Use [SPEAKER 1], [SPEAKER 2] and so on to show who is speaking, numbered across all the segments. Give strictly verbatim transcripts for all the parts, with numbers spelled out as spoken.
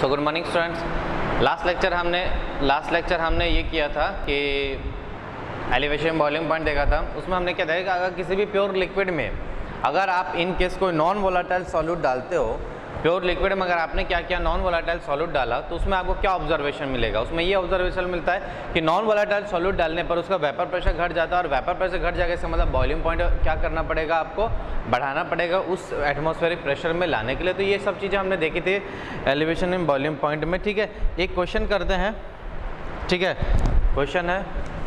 [SPEAKER 1] सो good morning students. Last lecture हमने last lecture हमने ये किया था कि एलिवेशन बॉइलिंग पॉइंट देखा था। उसमें हमने क्या देखा, अगर किसी भी प्योर लिक्विड में अगर आप इन केस कोई नॉन वोलेटाइल सॉल्यूट डालते हो, प्योर लिक्विड में अगर आपने क्या किया नॉन वोलेटाइल सॉल्यूट डाला, तो उसमें आपको क्या ऑब्जर्वेशन मिलेगा। उसमें ये ऑब्जर्वेशन मिलता है कि नॉन वोलेटाइल सॉल्यूट डालने पर उसका वेपर प्रेशर घट जाता है, और वेपर प्रेशर घट जाएगा इसका मतलब बॉइलिंग पॉइंट क्या करना पड़ेगा, आपको बढ़ाना पड़ेगा उस एटमॉस्फेरिक प्रेशर में लाने के लिए। तो ये सब चीज़ें हमने देखी थी एलिवेशन इन बॉइलिंग पॉइंट में। ठीक है, एक क्वेश्चन करते हैं। ठीक है, क्वेश्चन है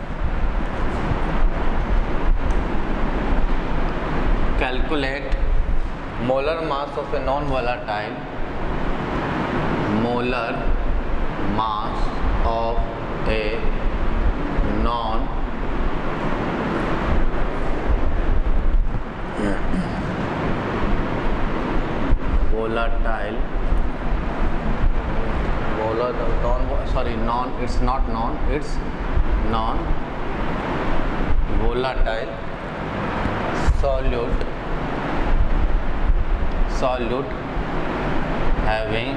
[SPEAKER 1] calculate molar mass of a non volatile molar mass of a non volatile molar non sorry non it's not non it's non volatile solute solute having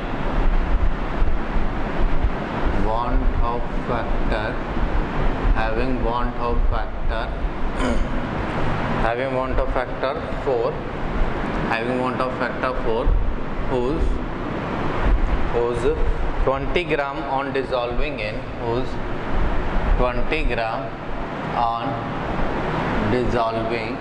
[SPEAKER 1] want of factor having want of factor having want of factor four having want of factor four whose whose twenty gram on dissolving in whose twenty gram on dissolving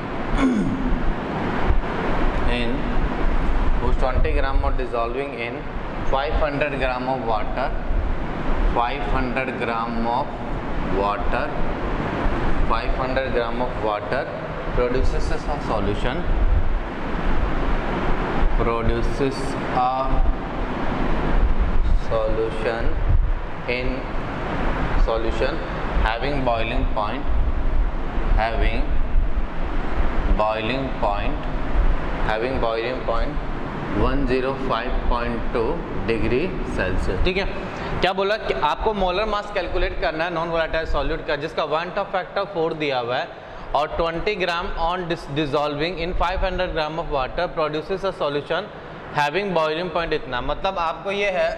[SPEAKER 1] in whose twenty gram of dissolving in five hundred gram of water five hundred gram of water five hundred gram of water produces a solution produces a solution in solution having boiling point having boiling point having boiling point one oh five point two degree Celsius. ठीक है, क्या बोला कि आपको molar mass calculate करना है non volatile solute का, जिसका वांट ऑफ फैक्टर फोर दिया हुआ है, और twenty gram on dissolving in five hundred gram of water produces a solution having boiling point इतना। मतलब आपको ये है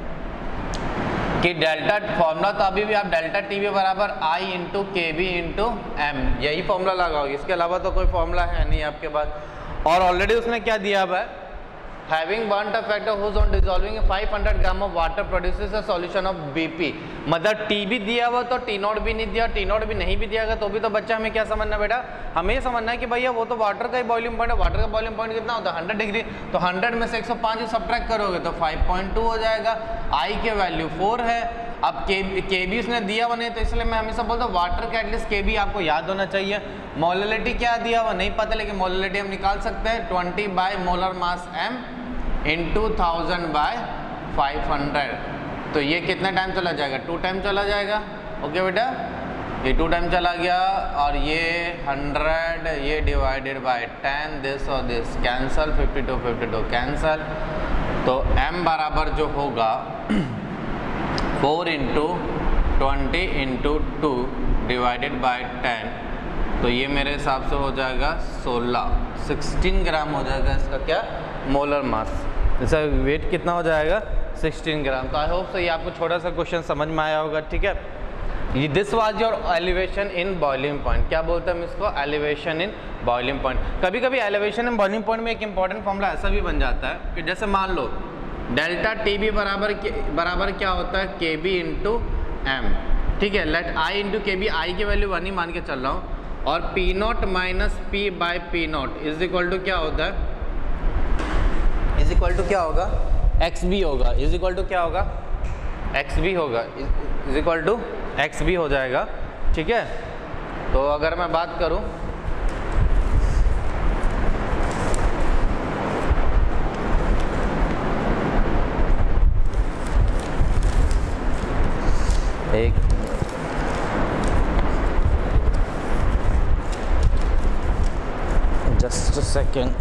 [SPEAKER 1] कि डेल्टा फॉर्मूला तो अभी भी आप डेल्टा टी वी बराबर I into K B into M, यही फॉर्मूला लगाओगे, इसके अलावा तो कोई फॉर्मूला है नहीं आपके पास। और ऑलरेडी उसने क्या दिया हुआ है, having want of factor whose on dissolving five hundred gram of water produces a solution of B P। मतलब T भी दिया हुआ तो T नॉट भी नहीं दिया, T नॉट भी नहीं भी दिया गया तो भी तो बच्चा हमें क्या समझना बेटा, हमें ये समझना है कि भैया वो तो वाटर का ही बॉइलिंग पॉइंट है। वाटर का बॉइलिंग पॉइंट कितना होता है हंड्रेड डिग्री, तो हंड्रेड में से एक सौ पाँच सब्ट्रैक्ट करोगे तो फाइव पॉइंट टू हो जाएगा। आई के वैल्यू फोर है। अब के के बी उसने दिया हुआ नहीं, तो इसलिए मैं हमेशा बोलता हूँ वाटर का एटलीस्ट के बी आपको याद होना चाहिए। मोलरिटी क्या दिया हुआ नहीं पता, लेकिन मोलरिटी हम निकाल सकते हैं twenty by molar mass M in two thousand by five hundred. तो ये कितना टाइम चला जाएगा, टू टाइम चला जाएगा। ओके बेटा, ये टू टाइम चला गया, और ये हंड्रेड ये डिवाइडेड बाय टेन, दिस और this cancel, fifty two fifty two cancel. तो m बराबर जो होगा four into twenty into two divided by ten, तो ये मेरे हिसाब से हो जाएगा सोलह सिक्सटीन ग्राम हो जाएगा इसका क्या मोलर मास। इसका वेट कितना हो जाएगा सिक्सटीन ग्राम। तो आई होप सो ये आपको छोटा सा क्वेश्चन समझ में आया होगा। ठीक है, this was your elevation in boiling point. क्या बोलते हैं हम इसको, एलिवेशन इन बॉइलिंग पॉइंट। कभी कभी एलिवेशन इन बॉइलिंग पॉइंट में एक इंपॉर्टेंट फॉर्मूला ऐसा भी बन जाता है कि जैसे मान लो डेल्टा टी बी बराबर बराबर क्या होता है के बी इंटू एम। ठीक है, let I into K B, I की वैल्यू वन ही मान के चल रहा हूँ, और P naught minus P by P naught is equal to क्या होता है, इज इक्वल टू क्या होगा, एक्स बी होगा। इज इक्वल टू क्या होगा, एक्स बी होगा, is equal to X B हो जाएगा। ठीक है, तो अगर मैं बात करूं एक जस्ट अ सेकेंड,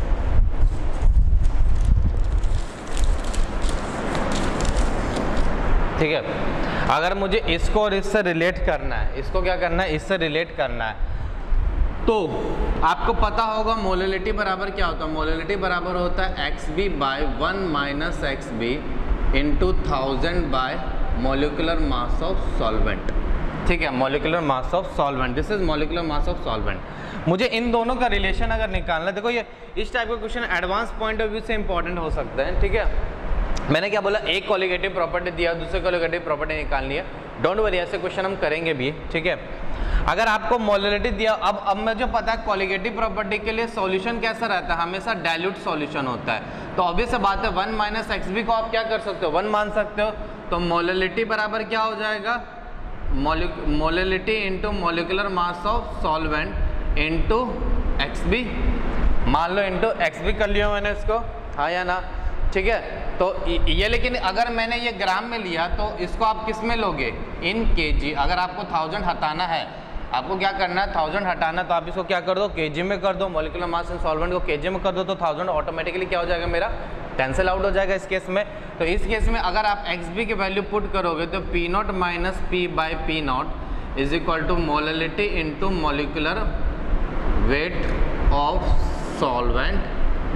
[SPEAKER 1] ठीक है, अगर मुझे इसको और इससे रिलेट करना है, इसको क्या करना है, इससे रिलेट करना है, तो आपको पता होगा मोलरिटी बराबर क्या होता है, मोलरिटी बराबर होता है X B by one minus X B into thousand by molecular mass of solvent, ठीक है, molecular mass of solvent, this is molecular mass of solvent. मुझे इन दोनों का रिलेशन अगर निकालना, देखो ये इस टाइप का question advance point of view से इंपॉर्टेंट हो सकता है, ठीक है। मैंने क्या बोला, एक कॉलिगेटिव प्रॉपर्टी दिया, दूसरे कॉलिगेटिव प्रॉपर्टी निकालनी है, डोंट वरी, ऐसे क्वेश्चन हम करेंगे भी, ठीक है। अगर आपको मोलरिटी दिया, अब अब मुझे पता है कॉलिगेटिव प्रॉपर्टी के लिए सॉल्यूशन कैसा रहता है, हमेशा डाइल्यूट सॉल्यूशन होता है, तो ऑब्वियस बात है वन माइनस एक्स बी को आप क्या कर सकते हो, वन मान सकते हो, तो मोलरिटी बराबर क्या हो जाएगा, molarity into molecular mass of solvent into X B, मान लो इंटू एक्स बी कर लिया मैंने इसको, हाँ या ना, ठीक है। तो ये, लेकिन अगर मैंने ये ग्राम में लिया तो इसको आप किस में लोगे, इन केजी। अगर आपको थाउजेंड हटाना है, आपको क्या करना है, थाउजेंड हटाना, तो आप इसको क्या कर दो, केजी में कर दो, मोलिकुलर मास इन सॉल्वेंट को केजी में कर दो, तो थाउजेंड ऑटोमेटिकली क्या हो जाएगा, मेरा कैंसिल आउट हो जाएगा इस केस में। तो इस केस में अगर आप एक्स बी की वैल्यू पुट करोगे तो P naught minus P by P naught is equal to molarity into molecular weight of solvent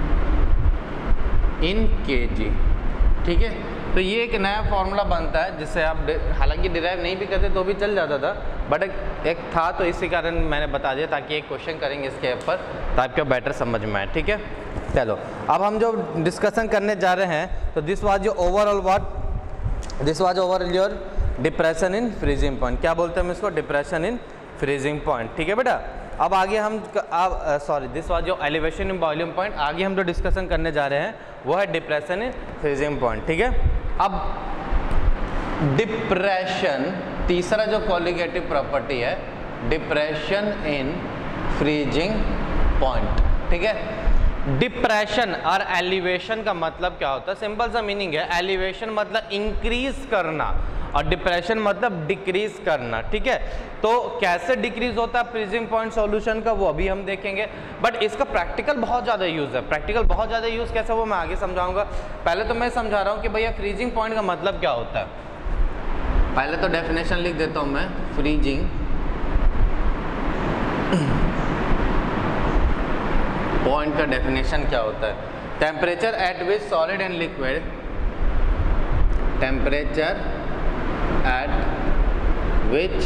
[SPEAKER 1] in KG, ठीक है। तो ये एक नया फॉर्मूला बनता है जिससे आप, हालांकि डिराइव नहीं भी करते तो भी चल जाता था, बट एक, एक था, तो इसी कारण मैंने बता दिया ताकि एक क्वेश्चन करेंगे इसके ऊपर तो आपको बेटर समझ में आए, ठीक है। चलो अब हम जो डिस्कशन करने जा रहे हैं, तो this was your overall what, this was overall your depression in freezing point, क्या बोलते हैं हम इसको, डिप्रेशन इन फ्रीजिंग पॉइंट, ठीक है बेटा। अब आगे हम अब sorry this was your elevation in boiling point, आगे हम जो डिस्कशन करने जा रहे हैं वो है डिप्रेशन इन फ्रीजिंग पॉइंट, ठीक है। अब डिप्रेशन, तीसरा जो कॉलिगेटिव प्रॉपर्टी है, डिप्रेशन इन फ्रीजिंग पॉइंट, ठीक है। डिप्रेशन और एलिवेशन का मतलब क्या होता है, सिंपल सा मीनिंग है, एलिवेशन मतलब इंक्रीज करना और डिप्रेशन मतलब डिक्रीज करना, ठीक है। तो कैसे डिक्रीज होता है फ्रीजिंग पॉइंट सॉल्यूशन का, वो अभी हम देखेंगे, बट इसका प्रैक्टिकल बहुत ज़्यादा यूज़ है। प्रैक्टिकल बहुत ज़्यादा यूज़ कैसे, वो मैं आगे समझाऊंगा। पहले तो मैं समझा रहा हूँ कि भैया फ्रीजिंग पॉइंट का मतलब क्या होता है। पहले तो डेफिनेशन लिख देता हूँ मैं, फ्रीजिंग पॉइंट का डेफिनेशन क्या होता है, temperature at which solid and liquid, temperature at which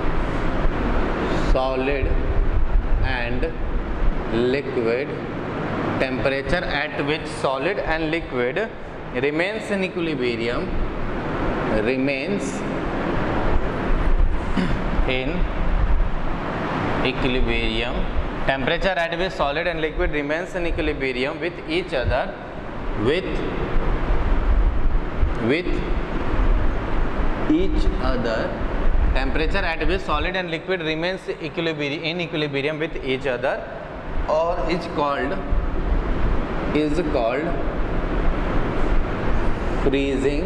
[SPEAKER 1] solid and liquid temperature at which solid and liquid remains in equilibrium remains in equilibrium temperature at which solid and liquid remains in equilibrium with each other with with each other temperature at which solid and liquid remains equilibrium in equilibrium with each other or is called is called freezing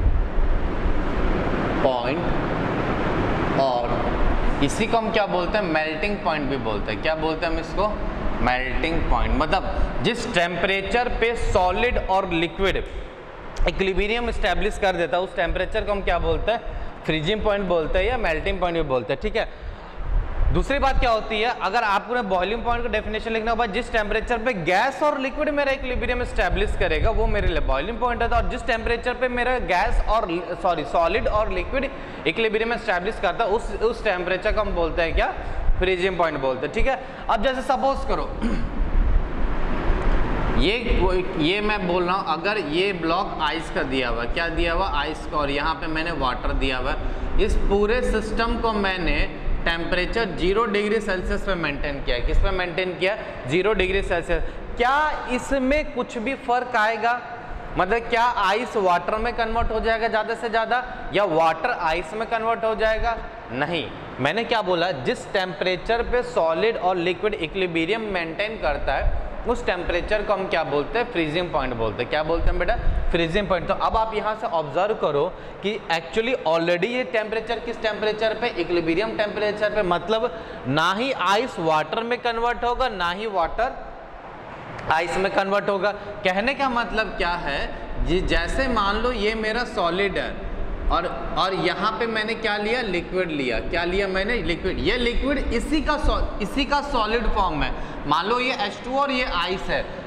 [SPEAKER 1] point, और इसी को हम क्या बोलते हैं, melting point भी बोलते हैं। क्या बोलते हैं हम इसको, मेल्टिंग पॉइंट। मतलब जिस टेम्परेचर पे सॉलिड और लिक्विड इक्विलिब्रियम स्टैब्लिश कर देता है उस टेम्परेचर को हम क्या बोलते हैं, फ्रीजिंग पॉइंट बोलते हैं या मेल्टिंग पॉइंट भी बोलते हैं, ठीक है। दूसरी बात क्या होती है, अगर आपको बॉइलिंग पॉइंट का डेफिनेशन लिखना होगा, जिस टेम्परेचर पे गैस और लिक्विड मेरा इक्विलिब्रियम स्टैब्लिश करेगा वो मेरे लिए बॉइलिंग पॉइंट है, और जिस टेम्परेचर पे मेरा गैस और सॉरी सॉलिड और लिक्विड इक्विलिब्रियम स्टैब्लिश करता है उस उस टेम्परेचर को हम बोलते हैं क्या, फ्रीजिंग पॉइंट बोलते हैं, ठीक है। अब जैसे सपोज करो ये ये मैं बोल रहा हूँ, अगर ये ब्लॉक आइस का दिया हुआ, क्या दिया हुआ, आइस का, और यहाँ पे मैंने वाटर दिया हुआ, इस पूरे सिस्टम को मैंने टेम्परेचर जीरो डिग्री सेल्सियस पे मेंटेन किया है। किस पे मेंटेन किया, जीरो डिग्री सेल्सियस। क्या इसमें कुछ भी फर्क आएगा, मतलब क्या आइस वाटर में कन्वर्ट हो जाएगा ज़्यादा से ज़्यादा, या वाटर आइस में कन्वर्ट हो जाएगा, नहीं। मैंने क्या बोला, जिस टेम्परेचर पे सॉलिड और लिक्विड इक्विलिब्रियम मेंटेन करता है उस टेम्परेचर को हम क्या बोलते हैं, फ्रीजिंग पॉइंट बोलते हैं। क्या बोलते हैं बेटा, फ्रीजिंग पॉइंट। तो अब आप यहाँ से ऑब्जर्व करो कि एक्चुअली ऑलरेडी ये टेम्परेचर किस टेम्परेचर पे, इक्विलिब्रियम टेम्परेचर पे, मतलब ना ही आइस वाटर में कन्वर्ट होगा ना ही वाटर आइस में कन्वर्ट होगा। कहने का मतलब क्या है जी, जैसे मान लो ये मेरा सॉलिड है और और यहाँ पे मैंने क्या लिया, लिक्विड लिया, क्या लिया मैंने, लिक्विड। ये लिक्विड इसी का इसी का सॉलिड फॉर्म है, मान लो ये एच टू और ये आइस है,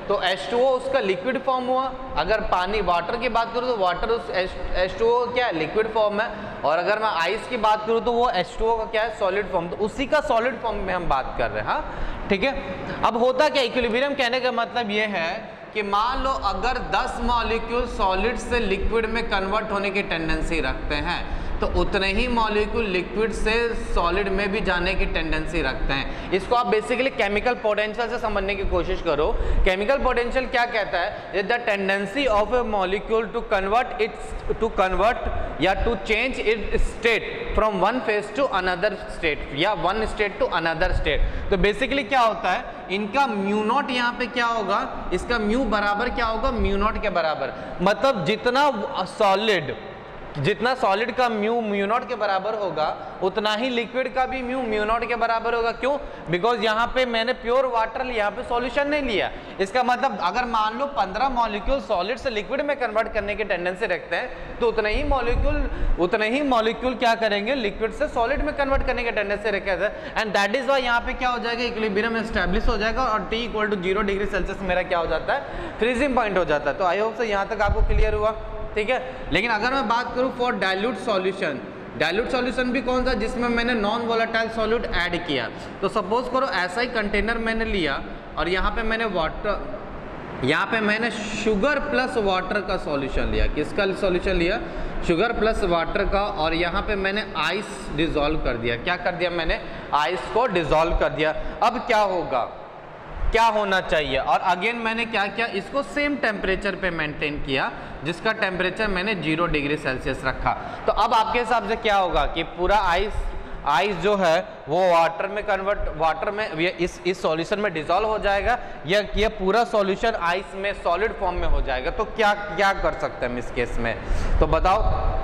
[SPEAKER 1] तो एच टू ओ उसका लिक्विड फॉर्म हुआ। अगर पानी वाटर की बात करूँ तो वाटर उस एच टू ओ क्या है, लिक्विड फॉर्म है। और अगर मैं आइस की बात करूँ तो वो एच टू ओ का क्या है, सॉलिड फॉर्म। तो उसी का सॉलिड फॉर्म में हम बात कर रहे हैं। हाँ ठीक है। अब होता क्या, इक्विलिब्रियम कहने का मतलब ये है कि मान लो अगर दस मॉलिक्यूल सॉलिड से लिक्विड में कन्वर्ट होने की टेंडेंसी रखते हैं तो उतने ही मॉलिक्यूल लिक्विड से सॉलिड में भी जाने की टेंडेंसी रखते हैं। इसको आप बेसिकली केमिकल पोटेंशियल से समझने की कोशिश करो। केमिकल पोटेंशियल क्या कहता है, the tendency of a molecule to convert its to convert या to change its state from one phase to another state या one state to another state. तो बेसिकली क्या होता है, इनका म्यू नॉट यहाँ पे क्या होगा, इसका म्यू बराबर क्या होगा, म्यू नॉट के बराबर। मतलब जितना सॉलिड जितना सॉलिड का म्यू म्यू नॉट के बराबर होगा उतना ही लिक्विड का भी म्यू म्यू नॉट के बराबर होगा। क्यों? बिकॉज यहाँ पे मैंने प्योर वाटर लिया, यहाँ पे सॉल्यूशन नहीं लिया। इसका मतलब अगर मान लो पंद्रह मॉलिक्यूल सॉलिड से लिक्विड में कन्वर्ट करने की टेंडेंसी रखते हैं तो उतने ही मॉलिक्यूल उतने ही मॉलिक्यूल क्या करेंगे, लिक्विड से सॉलिड में कन्वर्ट करने की टेंडेंसी रखे थे। एंड दैट इज वाई यहाँ पे क्या हो जाएगा, इक्विलिब्रियम एस्टैब्लिश हो जाएगा और T equal to zero degree Celsius मेरा क्या हो जाता है, फ्रीजिंग पॉइंट हो जाता है। तो आई होप से यहाँ तक आपको क्लियर हुआ, ठीक है। लेकिन अगर मैं बात करूं for dilute solution, dilute solution भी कौन सा, जिसमें मैंने नॉन वोलेटाइल सॉल्यूट ऐड किया। तो सपोज करो ऐसा ही कंटेनर मैंने लिया और यहाँ पे मैंने वाटर, यहाँ पे मैंने शुगर प्लस वाटर का सॉल्यूशन लिया। किसका सॉल्यूशन लिया, शुगर प्लस वाटर का। और यहाँ पे मैंने आइस डिजोल्व कर दिया। क्या कर दिया मैंने, आइस को डिजोल्व कर दिया। अब क्या होगा, क्या होना चाहिए, और अगेन मैंने क्या किया, इसको सेम टेम्परेचर पे मेंटेन किया जिसका टेम्परेचर मैंने जीरो डिग्री सेल्सियस रखा। तो अब आपके हिसाब से क्या होगा कि पूरा आइस आइस जो है वो वाटर में कन्वर्ट वाटर में इस इस सॉल्यूशन में डिसॉल्व हो जाएगा या ये पूरा सॉल्यूशन आइस में सॉलिड फॉर्म में हो जाएगा। तो क्या क्या कर सकते हैं हम इस केस में, तो बताओ।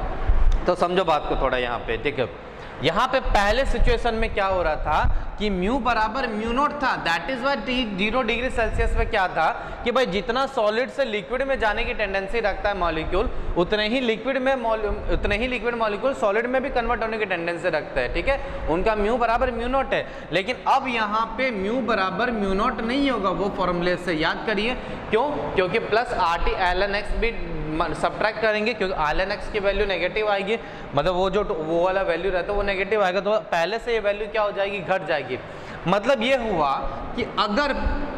[SPEAKER 1] तो समझो बात को थोड़ा यहाँ पे, ठीक है। यहाँ पे पहले सिचुएशन में क्या हो रहा था कि म्यू बराबर म्यू नॉट था। That is why T zero degree Celsius पे क्या था कि भाई जितना सॉलिड से लिक्विड में जाने की टेंडेंसी रखता है मॉलिक्यूल उतने ही लिक्विड में उतने ही लिक्विड मॉलिक्यूल सॉलिड में भी कन्वर्ट होने की टेंडेंसी रखता है, ठीक है। उनका म्यू बराबर म्यू नॉट है। लेकिन अब यहाँ पे म्यू बराबर म्यू नॉट नहीं होगा, वो फॉर्मूले से याद करिए। क्यों? क्योंकि plus R T L N X भी सब्ट्रैक्ट करेंगे क्योंकि एल एन एक्स की वैल्यू नेगेटिव आएगी, मतलब वो जो वो वाला वैल्यू रहता है वो नेगेटिव आएगा। तो पहले से ये वैल्यू क्या हो जाएगी, घट जाएगी। मतलब ये हुआ कि अगर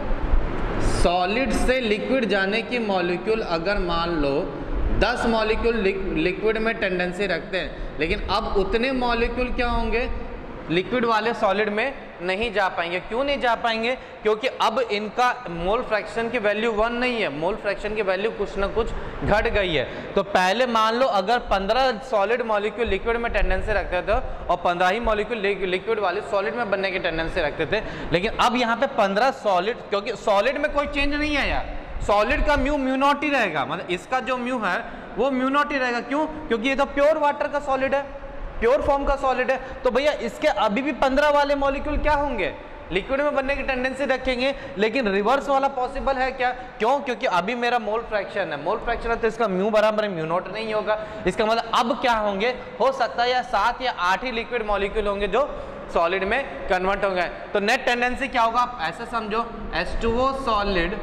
[SPEAKER 1] सॉलिड से लिक्विड जाने की मॉलिक्यूल अगर मान लो दस मॉलिक्यूल लिक्विड में टेंडेंसी रखते हैं, लेकिन अब उतने मॉलिक्यूल क्या होंगे, लिक्विड वाले सॉलिड में नहीं जा पाएंगे। क्यों नहीं जा पाएंगे? क्योंकि अब इनका मोल फ्रैक्शन की वैल्यू वन नहीं है, मोल फ्रैक्शन की वैल्यू कुछ ना कुछ घट गई है। तो पहले मान लो अगर पंद्रह सॉलिड मॉलिक्यूल लिक्विड में टेंडेंसी रखते थे और पंद्रह ही मॉलिक्यूल लिक्विड वाले सॉलिड में बनने की टेंडेंसी रखते थे, लेकिन अब यहाँ पे पंद्रह सॉलिड, क्योंकि सॉलिड में कोई चेंज नहीं आया, सॉलिड का म्यू म्यू नॉट ही रहेगा, मतलब इसका जो म्यू है वो म्यू नॉट ही रहेगा। क्यों? क्योंकि ये तो प्योर वाटर का सॉलिड है, प्योर फॉर्म का सॉलिड है। तो भैया इसके अभी भी पंद्रह वाले मॉलिक्यूल क्या होंगे, लिक्विड में बनने की टेंडेंसी रखेंगे। लेकिन रिवर्स वाला पॉसिबल है क्या? क्यों? क्योंकि अभी मेरा मोल फ्रैक्शन है, मोल फ्रैक्शन है तो इसका म्यू बराबर म्यू नॉट नहीं होगा। इसका मतलब अब क्या होंगे, हो सकता है या सात या आठ ही लिक्विड मॉलिक्यूल होंगे जो सॉलिड में कन्वर्ट होंगे। तो नेट टेंडेंसी क्या होगा, आप ऐसे समझो, एच टू ओ सॉलिड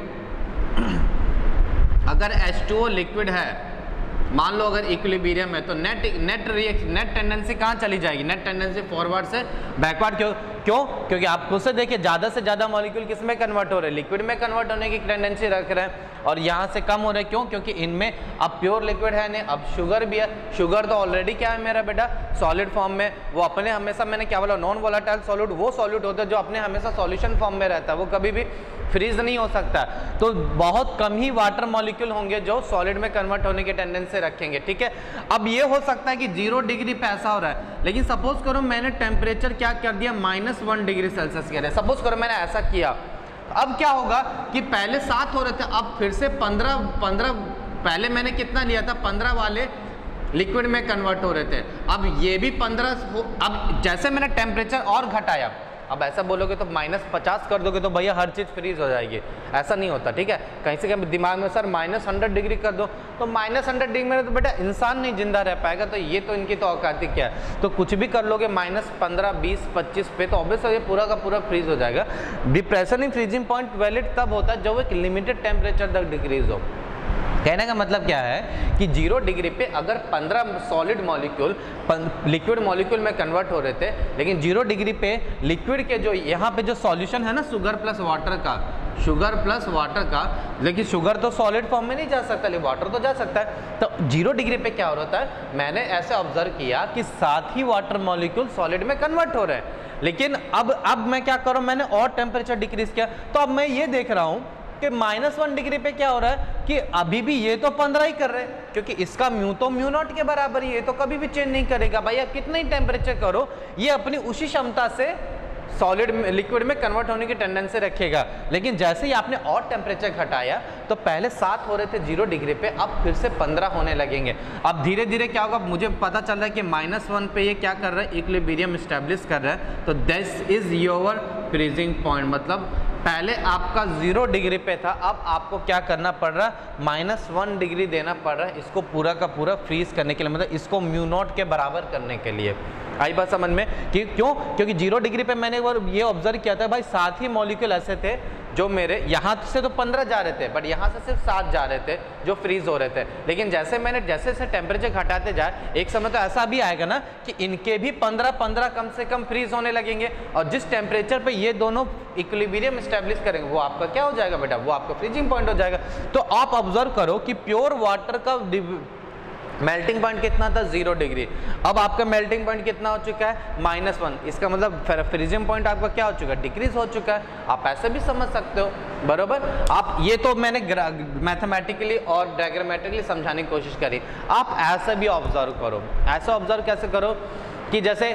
[SPEAKER 1] अगर एच टू ओ लिक्विड है, मान लो अगर इक्विलिब्रियम है, तो net net reaction net tendency कहाँ चली जाएगी, नेट टेंडेंसी फॉरवर्ड से बैकवर्ड। क्यों? क्यों? क्योंकि आप खुद से देखिए ज़्यादा से ज़्यादा मॉलिक्यूल किस में कन्वर्ट हो रहे हैं, लिक्विड में कन्वर्ट होने की टेंडेंसी रख रहे हैं, और यहाँ से कम हो रहे हैं। क्यों? क्योंकि इनमें अब प्योर लिक्विड है नहीं, अब शुगर भी है। शुगर तो ऑलरेडी क्या है मेरा बेटा, सॉलिड फॉर्म में। वो अपने हमेशा, मैंने क्या बोला, नॉन वोलेटाइल सॉलिड वो सॉलिड होता है जो अपने हमेशा सॉल्यूशन फॉर्म में रहता है, वो कभी भी फ्रीज नहीं हो सकता। तो बहुत कम ही वाटर मॉलिक्यूल होंगे जो सॉलिड में कन्वर्ट होने की टेंडेंसी रखेंगे, ठीक है। अब ये हो सकता है कि जीरो डिग्री पे ऐसा हो रहा है, लेकिन सपोज करो मैंने टेम्परेचर क्या कर दिया, माइनस वन डिग्री सेल्सियस कह रहे, सपोज करो मैंने ऐसा किया। अब क्या होगा कि पहले सात हो रहे थे, अब फिर से पंद्रह पंद्रह पहले मैंने कितना लिया था, पंद्रह वाले लिक्विड में कन्वर्ट हो रहे थे। अब ये भी पंद्रह, अब जैसे मैंने टेम्परेचर और घटाया, अब ऐसा बोलोगे तो माइनस पचास कर दोगे तो भैया हर चीज़ फ्रीज हो जाएगी, ऐसा नहीं होता, ठीक है। कहीं से कहीं दिमाग में सर माइनस हंड्रेड डिग्री कर दो, तो माइनस हंड्रेड डिग्री में तो बेटा इंसान नहीं जिंदा रह पाएगा, तो ये तो इनकी तो औकात ही क्या है। तो कुछ भी कर लोगे माइनस पंद्रह बीस पच्चीस पे तो ऑब्वियस ये पूरा का पूरा फ्रीज हो जाएगा। Depression in freezing point valid तब होता है जब एक लिमिटेड टेम्परेचर तक डिक्रीज हो। कहने का मतलब क्या है कि जीरो डिग्री पे अगर पंद्रह सॉलिड मॉलिक्यूल लिक्विड मॉलिक्यूल में कन्वर्ट हो रहे थे, लेकिन जीरो डिग्री पे लिक्विड के जो यहाँ पे जो सॉल्यूशन है ना शुगर प्लस वाटर का, शुगर प्लस वाटर का, लेकिन शुगर तो सॉलिड फॉर्म में नहीं जा सकता, लेकिन वाटर तो जा सकता है। तो जीरो डिग्री पे क्या हो रहा है, मैंने ऐसे ऑब्जर्व किया कि साथ ही वाटर मॉलिक्यूल सॉलिड में कन्वर्ट हो रहे हैं, लेकिन अब अब मैं क्या करूँ, मैंने और टेम्परेचर डिक्रीज किया, तो अब मैं ये देख रहा हूँ कि माइनस वन डिग्री पे क्या हो रहा है कि अभी भी ये तो पंद्रह ही कर रहे हैं, क्योंकि इसका म्यू तो म्यू नॉट के बराबर ही है, तो कभी भी चेंज नहीं करेगा। भाई आप कितना ही टेम्परेचर करो, ये अपनी उसी क्षमता से सॉलिड लिक्विड में कन्वर्ट होने की टेंडेंसी रखेगा। लेकिन जैसे ही आपने और टेम्परेचर घटाया, तो पहले सात हो रहे थे जीरो डिग्री पे, अब फिर से पंद्रह होने लगेंगे। अब धीरे धीरे क्या होगा, मुझे पता चल रहा है कि माइनस वन पे ये क्या कर रहा है, इक्विलिब्रियम स्टैब्लिश कर रहा है। तो this is your freezing point, मतलब पहले आपका जीरो डिग्री पे था, अब आपको क्या करना पड़ रहा है, माइनस वन डिग्री देना पड़ रहा है इसको पूरा का पूरा फ्रीज करने के लिए, मतलब इसको म्यू नॉट के बराबर करने के लिए। आई बात समझ में कि क्यों, क्योंकि जीरो डिग्री पे मैंने एक बार ये ऑब्जर्व किया था भाई, सात ही मॉलिक्यूल ऐसे थे जो मेरे यहाँ से तो पंद्रह जा रहे थे, बट यहाँ से सिर्फ सात जा रहे थे जो फ्रीज हो रहे थे। लेकिन जैसे मैंने जैसे जैसे टेम्परेचर घटाते जाए, एक समय तो ऐसा भी आएगा ना कि इनके भी पंद्रह पंद्रह कम से कम फ्रीज होने लगेंगे, और जिस टेम्परेचर पे ये दोनों इक्विलिब्रियम एस्टैब्लिश करेंगे वो आपका क्या हो जाएगा बेटा, वो आपका फ्रीजिंग पॉइंट हो जाएगा। तो आप ऑब्जर्व करो कि प्योर वाटर का मेल्टिंग पॉइंट कितना था, जीरो डिग्री, अब आपका मेल्टिंग पॉइंट कितना हो चुका है, माइनस वन। इसका मतलब फ्रीजिंग पॉइंट आपका क्या हो चुका है, डिक्रीज हो चुका है। आप ऐसे भी समझ सकते हो, बरोबर। आप ये तो मैंने मैथमेटिकली और डायग्रामेटिकली समझाने की कोशिश करी, आप ऐसे भी ऑब्जर्व करो। ऐसे ऑब्जर्व कैसे करो कि जैसे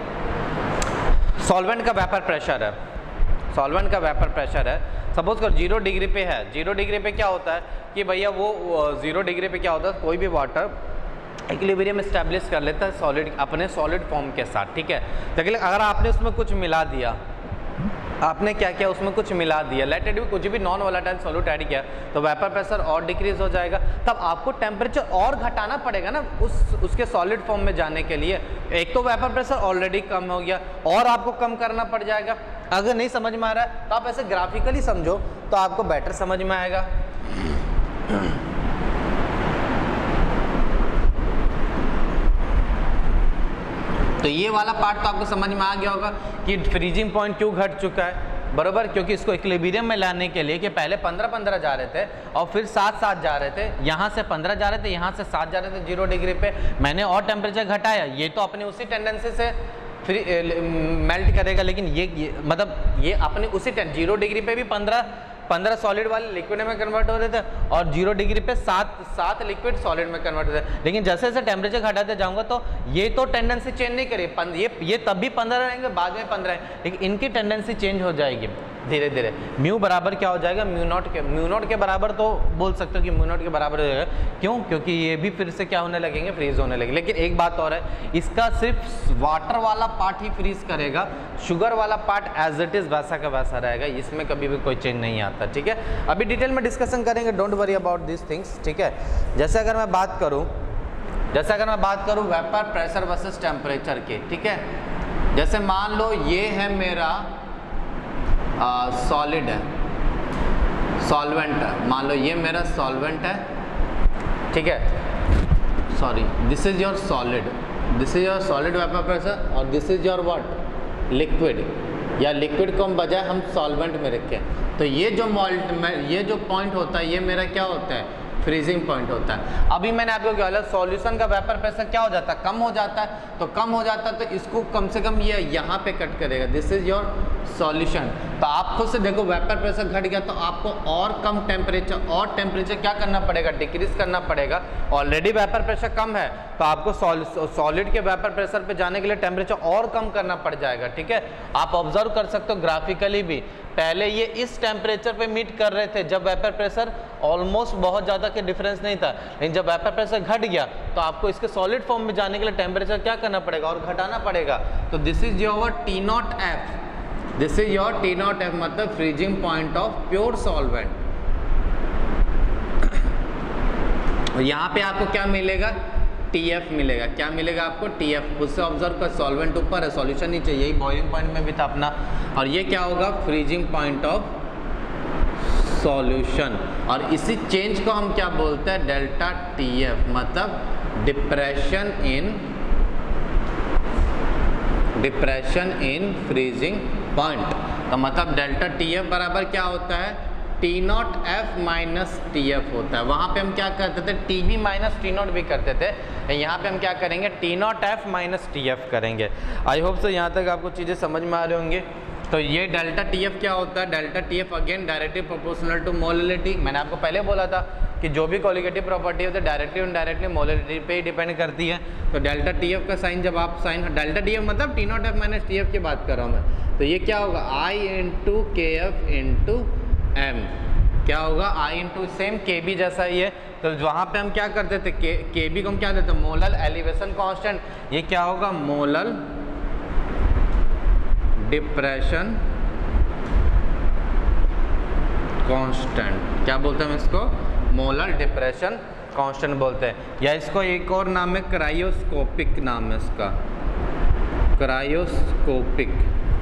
[SPEAKER 1] सॉल्वेंट का वेपर प्रेशर है, सॉल्वेंट का वेपर प्रेशर है, सपोज कर जीरो डिग्री पे है। जीरो डिग्री पे क्या होता है कि भैया वो जीरो डिग्री पे क्या होता है, कोई भी वाटर इक्विलिब्रियम एस्टैब्लिश कर लेता है सॉलिड अपने सॉलिड फॉर्म के साथ, ठीक है। लेकिन अगर आपने उसमें कुछ मिला दिया, आपने क्या किया, उसमें कुछ मिला दिया, लेट इट बी कुछ भी नॉन वोलेटाइल सॉल्यूट ऐड किया, तो वेपर प्रेशर और डिक्रीज हो जाएगा। तब आपको टेम्परेचर और घटाना पड़ेगा ना उस उसके सॉलिड फॉर्म में जाने के लिए। एक तो वेपर प्रेशर ऑलरेडी कम हो गया, और आपको कम करना पड़ जाएगा। अगर नहीं समझ में आ रहा है तो आप ऐसे ग्राफिकली समझो तो आपको बेटर समझ में आएगा। तो ये वाला पार्ट तो आपको समझ में आ गया होगा कि फ्रीजिंग पॉइंट क्यों घट चुका है, बरोबर। क्योंकि इसको इक्विलिब्रियम में लाने के लिए कि पहले पंद्रह पंद्रह जा रहे थे और फिर सात सात जा रहे थे, यहाँ से पंद्रह जा रहे थे, यहाँ से सात जा रहे थे जीरो डिग्री पे, मैंने और टेम्परेचर घटाया, ये तो अपनी उसी टेंडेंसी से फ्री मेल्ट करेगा। लेकिन ये, ये मतलब ये अपनी उसी जीरो डिग्री पे भी पंद्रह पंद्रह सॉलिड वाले लिक्विड में कन्वर्ट हो रहे थे, और जीरो डिग्री पे सात सात लिक्विड सॉलिड में कन्वर्ट हो रहे थे। लेकिन जैसे जैसे टेम्परेचर घटाते जाऊंगा तो ये तो टेंडेंसी चेंज नहीं करेगी, ये ये तब भी पंद्रह रहेंगे, बाद में पंद्रह, लेकिन इनकी टेंडेंसी चेंज हो जाएगी धीरे धीरे। म्यू बराबर क्या हो जाएगा, म्यू नॉट के म्यू नॉट के बराबर तो बोल सकते हो कि म्यू नॉट के बराबर हो जाएगा। क्यों, क्योंकि ये भी फिर से क्या होने लगेंगे, फ्रीज होने लगेंगे। लेकिन एक बात और है, इसका सिर्फ वाटर वाला पार्ट ही फ्रीज करेगा, शुगर वाला पार्ट एज इट इज वैसा का वैसा रहेगा, इसमें कभी भी कोई चेंज नहीं आता, ठीक है। अभी डिटेल में डिस्कशन करेंगे, don't worry about this things, ठीक है। जैसे अगर मैं बात करूं जैसे अगर मैं बात करूं वेपर प्रेशर वर्सेस टेम्परेचर के, ठीक है। जैसे मान लो ये है मेरा सॉलिड है, सॉल्वेंट है, मान लो ये मेरा सॉल्वेंट है, ठीक है। Sorry, this is your solid, this is your solid vapour pressure, और this is your what, liquid, या लिक्विड को हम बजाय हम सॉल्वेंट में रखें, तो ये जो मॉल्ट ये जो पॉइंट होता है ये मेरा क्या होता है, फ्रीजिंग पॉइंट होता है। अभी मैंने आपको क्या बोला, सॉल्यूशन का वेपर प्रेशर क्या हो जाता है, कम हो जाता है, तो कम हो जाता है तो इसको कम से कम ये यहाँ पे कट करेगा, दिस इज योर सॉल्यूशन। तो आप खुद से देखो वेपर प्रेशर घट गया तो आपको और कम टेम्परेचर और टेम्परेचर क्या करना पड़ेगा, डिक्रीज करना पड़ेगा। ऑलरेडी वेपर प्रेशर कम है तो आपको सॉलिड के वेपर प्रेशर पे जाने के लिए टेम्परेचर और कम करना पड़ जाएगा, ठीक है। आप ऑब्जर्व कर सकते हो ग्राफिकली भी, पहले ये इस टेम्परेचर पे मीट कर रहे थे जब वेपर प्रेशर ऑलमोस्ट बहुत ज़्यादा के डिफरेंस नहीं था, लेकिन जब वेपर प्रेशर घट गया तो आपको इसके सॉलिड फॉर्म में जाने के लिए टेम्परेचर क्या करना पड़ेगा और घटाना पड़ेगा। तो this is your T not F, this is your T not F, मतलब freezing point of pure solvent. यहाँ पे आपको क्या मिलेगा, टी एफ मिलेगा। क्या मिलेगा आपको, टी एफ। उससे ऑब्जर्व कर, सॉल्वेंट ऊपर है, सॉल्यूशन नीचे, यही बॉइलिंग पॉइंट में भी था अपना। और ये क्या होगा, फ्रीजिंग पॉइंट ऑफ सॉल्यूशन। और इसी चेंज को हम क्या बोलते हैं, डेल्टा टी एफ, मतलब depression in depression in freezing point. तो मतलब डेल्टा टी एफ बराबर क्या होता है, T not F minus T F होता है। वहाँ पे हम क्या करते थे, T B minus T not भी करते थे, यहाँ पे हम क्या करेंगे, T not F minus T F करेंगे। आई होप सो यहाँ तक आपको चीज़ें समझ में आ रही होंगी। तो ये डेल्टा टी एफ क्या होता है, delta T F again directly proportional to molarity. मैंने आपको पहले बोला था कि जो भी कॉलिगेटिव प्रॉपर्टी होती है डायरेक्टली इनडायरेक्टली मोलरिटी पे ही डिपेंड करती है। तो डेल्टा टी एफ का साइन जब आप साइन, डेल्टा टी एफ मतलब T not F minus T F की बात कर रहा हूँ मैं। तो ये क्या होगा, आई into K F into M. क्या होगा, आई इंटू सेम के बी जैसा ही है। तो वहाँ पे हम क्या करते थे, के के बी को हम क्या देते हैं, मोलल एलिवेशन कांस्टेंट। ये क्या होगा, मोलल डिप्रेशन कांस्टेंट। क्या बोलते हैं हम इसको, मोलर डिप्रेशन कांस्टेंट बोलते हैं। या इसको एक और नाम है, क्रायोस्कोपिक नाम है इसका, क्रायोस्कोपिक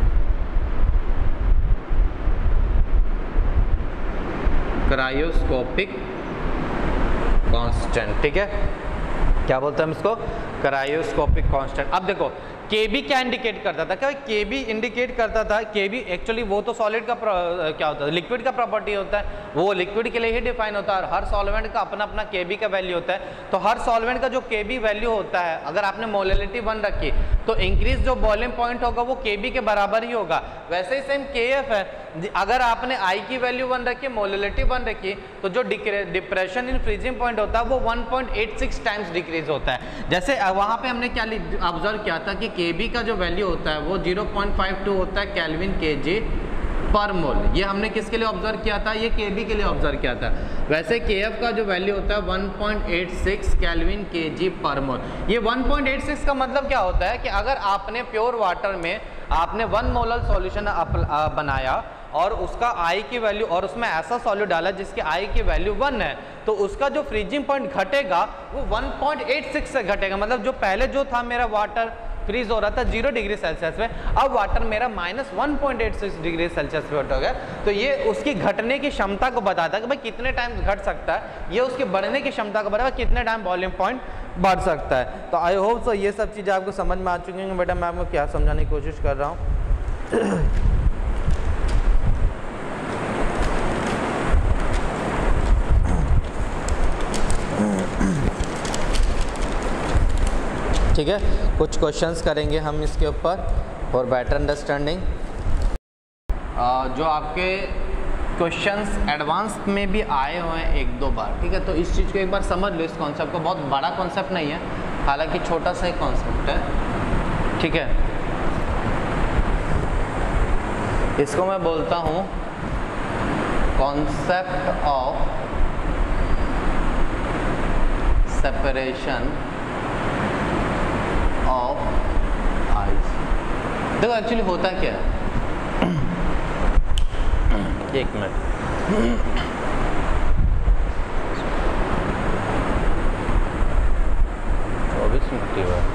[SPEAKER 1] क्रायोस्कोपिक कांस्टेंट। ठीक है, क्या बोलते हैं हम इसको, क्रायोस्कोपिक कांस्टेंट। अब देखो केबी क्या इंडिकेट करता था, क्या केबी इंडिकेट करता था, केबी एक्चुअली वो तो सॉलिड का क्या होता है, लिक्विड का प्रॉपर्टी होता है, वो लिक्विड के लिए ही डिफाइन होता है। और हर सॉल्वेंट का अपना अपना केबी का वैल्यू होता है। तो हर सॉल्वेंट का जो केबी वैल्यू होता है, अगर आपने मोलरिटी वन रखी तो इंक्रीज जो बॉइलिंग पॉइंट होगा वो केबी के बराबर ही होगा। वैसे ही सेम के एफ है, अगर आपने आई की वैल्यू वन रखी, मोलरिटी वन रखी, तो जो डिप्रेशन इन फ्रीजिंग पॉइंट होता है वो one point eight six times decrease होता है। जैसे वहाँ पे हमने क्या ऑब्जर्व किया था कि केबी का जो वैल्यू होता है वो ज़ीरो पॉइंट फाइव टू होता है केल्विन केजी पर मोल। ये हमने किसके लिए ऑब्जर्व किया था, ये केबी के लिए ऑब्जर्व किया था। वैसे केएफ का जो वैल्यू होता है one point eight six kelvin kg पर मोल। ये वन पॉइंट एट सिक्स का मतलब क्या होता है कि अगर आपने प्योर वाटर में आपने वन मोलर सॉल्यूशन बनाया और उसका आई की वैल्यू और उसमें ऐसा सॉल्यूट डाला जिसकी आई की वैल्यू वन है, तो उसका जो फ्रीजिंग पॉइंट घटेगा वो वन पॉइंट एट सिक्स से घटेगा। मतलब जो पहले जो था मेरा वाटर फ्रीज हो रहा था जीरो डिग्री सेल्सियस में, अब वाटर मेरा minus one point eight six degree Celsius पे हो गया। तो ये उसकी घटने की क्षमता को बताता है कि भाई कितने टाइम घट सकता है, ये उसकी बढ़ने की क्षमता को बताता है कितने टाइम वॉल्यूम पॉइंट बढ़ सकता है। तो आई होप सो ये सब चीज़ें आपको समझ में आ चुकी हैं। बेटा मैं आपको क्या समझाने की कोशिश कर रहा हूँ। ठीक है, कुछ क्वेश्चंस करेंगे हम इसके ऊपर फॉर बेटर अंडरस्टैंडिंग। जो आपके क्वेश्चंस एडवांस में भी आए हुए हैं एक दो बार, ठीक है, तो इस चीज़ को एक बार समझ लो। इस कॉन्सेप्ट को, बहुत बड़ा कॉन्सेप्ट नहीं है, हालांकि छोटा सा ही कॉन्सेप्ट है, ठीक है। इसको मैं बोलता हूँ concept of separation of ice. देखो एक्चुअली होता क्या है, एक मिनट, चौबीस मिनट की बात।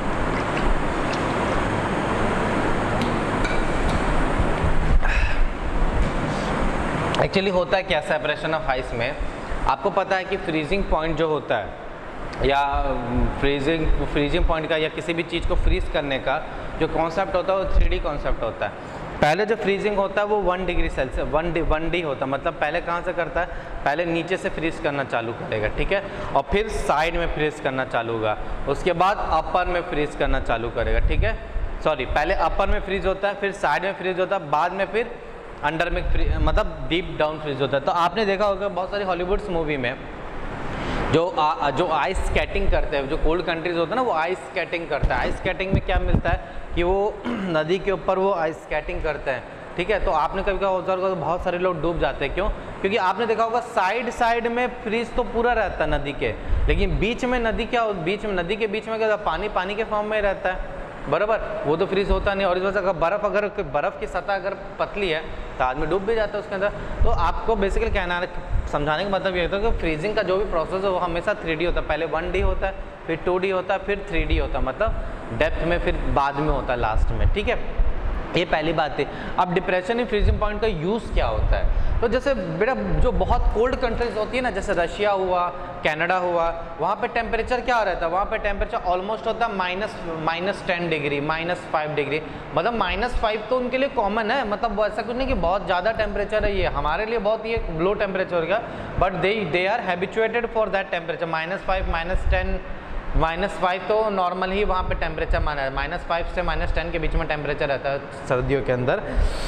[SPEAKER 1] एक्चुअली होता है क्या सेपरेशन ऑफ आइस में, आपको पता है कि फ्रीजिंग पॉइंट जो होता है या फ्रीजिंग फ्रीजिंग पॉइंट का या किसी भी चीज़ को फ्रीज करने का जो कॉन्सेप्ट होता है वो थ्री डी कॉन्सेप्ट होता है। पहले जो फ्रीजिंग होता है वो one degree Celsius one D one D होता है, मतलब पहले कहाँ से करता है, पहले नीचे से फ्रीज करना चालू करेगा, ठीक है, और फिर साइड में फ्रीज करना चालू होगा, उसके बाद अपर में फ्रीज करना चालू करेगा, ठीक है। सॉरी, पहले अपर में फ्रीज होता है, फिर साइड में फ्रीज होता है, बाद में फिर अंडर में फ्री, मतलब डीप डाउन फ्रीज होता है। तो आपने देखा होगा बहुत सारी हॉलीवुड्स मूवी में जो आ, जो आइस स्केटिंग करते हैं, जो कोल्ड कंट्रीज होता है ना, वो आइस स्केटिंग करता है। आइस स्केटिंग में क्या मिलता है कि वो नदी के ऊपर वो आइस स्केटिंग करते हैं, ठीक है। तो आपने कभी कभी ऑब्जर्व किया तो बहुत सारे लोग डूब जाते हैं, क्यों? क्योंकि आपने देखा होगा साइड साइड में फ्रीज तो पूरा रहता है नदी के, लेकिन बीच में नदी क्या, बीच में नदी के बीच में क्या, पानी पानी के फॉर्म में रहता है, बराबर, वो तो फ्रीज होता नहीं। और इस वजह से अगर बर्फ़ अगर बर्फ़ की सतह अगर पतली है तो आदमी डूब भी जाता है उसके अंदर। तो आपको बेसिकली कहना समझाने का मतलब ये होता है कि फ्रीजिंग का जो भी प्रोसेस है वो हमेशा थ्री डी होता है। पहले वन डी होता है, फिर टू डी होता है, फिर थ्री डी होता है, मतलब डेप्थ में, फिर बाद में होता है लास्ट में, ठीक है। ये पहली बात थी। अब डिप्रेशन इन फ्रीजिंग पॉइंट का यूज़ क्या होता है? तो जैसे बेटा जो बहुत कोल्ड कंट्रीज होती है ना, जैसे रशिया हुआ, कनाडा हुआ, वहाँ पे टेम्परेचर क्या रहता है? वहाँ पे टेम्परेचर ऑलमोस्ट होता है minus minus ten degree, minus five degree, मतलब माइनस फाइव तो उनके लिए कॉमन है। मतलब ऐसा कुछ नहीं कि बहुत ज़्यादा टेम्परेचर है, ये हमारे लिए बहुत ये लो टेम्परेचर का, but they they are habituated for that temperature. Minus five, minus ten, minus five तो नॉर्मल ही वहाँ पे टेम्परेचर माना है। माइनस फाइव से माइनस टेन के बीच में टेम्परेचर रहता है सर्दियों के अंदर।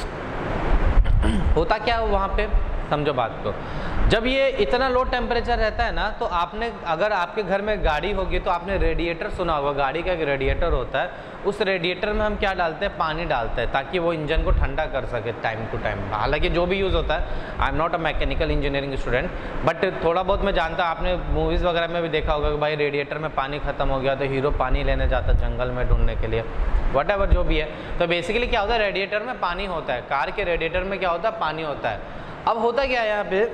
[SPEAKER 1] होता क्या है वहाँ पे, समझो बात को। जब ये इतना लो टेम्परेचर रहता है ना, तो आपने अगर आपके घर में गाड़ी होगी तो आपने रेडिएटर सुना होगा। गाड़ी का एक रेडिएटर होता है, उस रेडिएटर में हम क्या डालते हैं? पानी डालते हैं, ताकि वो इंजन को ठंडा कर सके टाइम टू टाइम। हालांकि जो भी यूज़ होता है, I am not a mechanical engineering student, but थोड़ा बहुत मैं जानता हूँ। आपने मूवीज़ वगैरह में भी देखा होगा कि भाई रेडिएटर में पानी खत्म हो गया तो हीरो पानी लेने जाता है जंगल में ढूंढने के लिए, वट एवर जो भी है। तो बेसिकली क्या होता है, रेडिएटर में पानी होता है। कार के रेडिएटर में क्या होता है? पानी होता है। अब होता क्या है यहाँ पे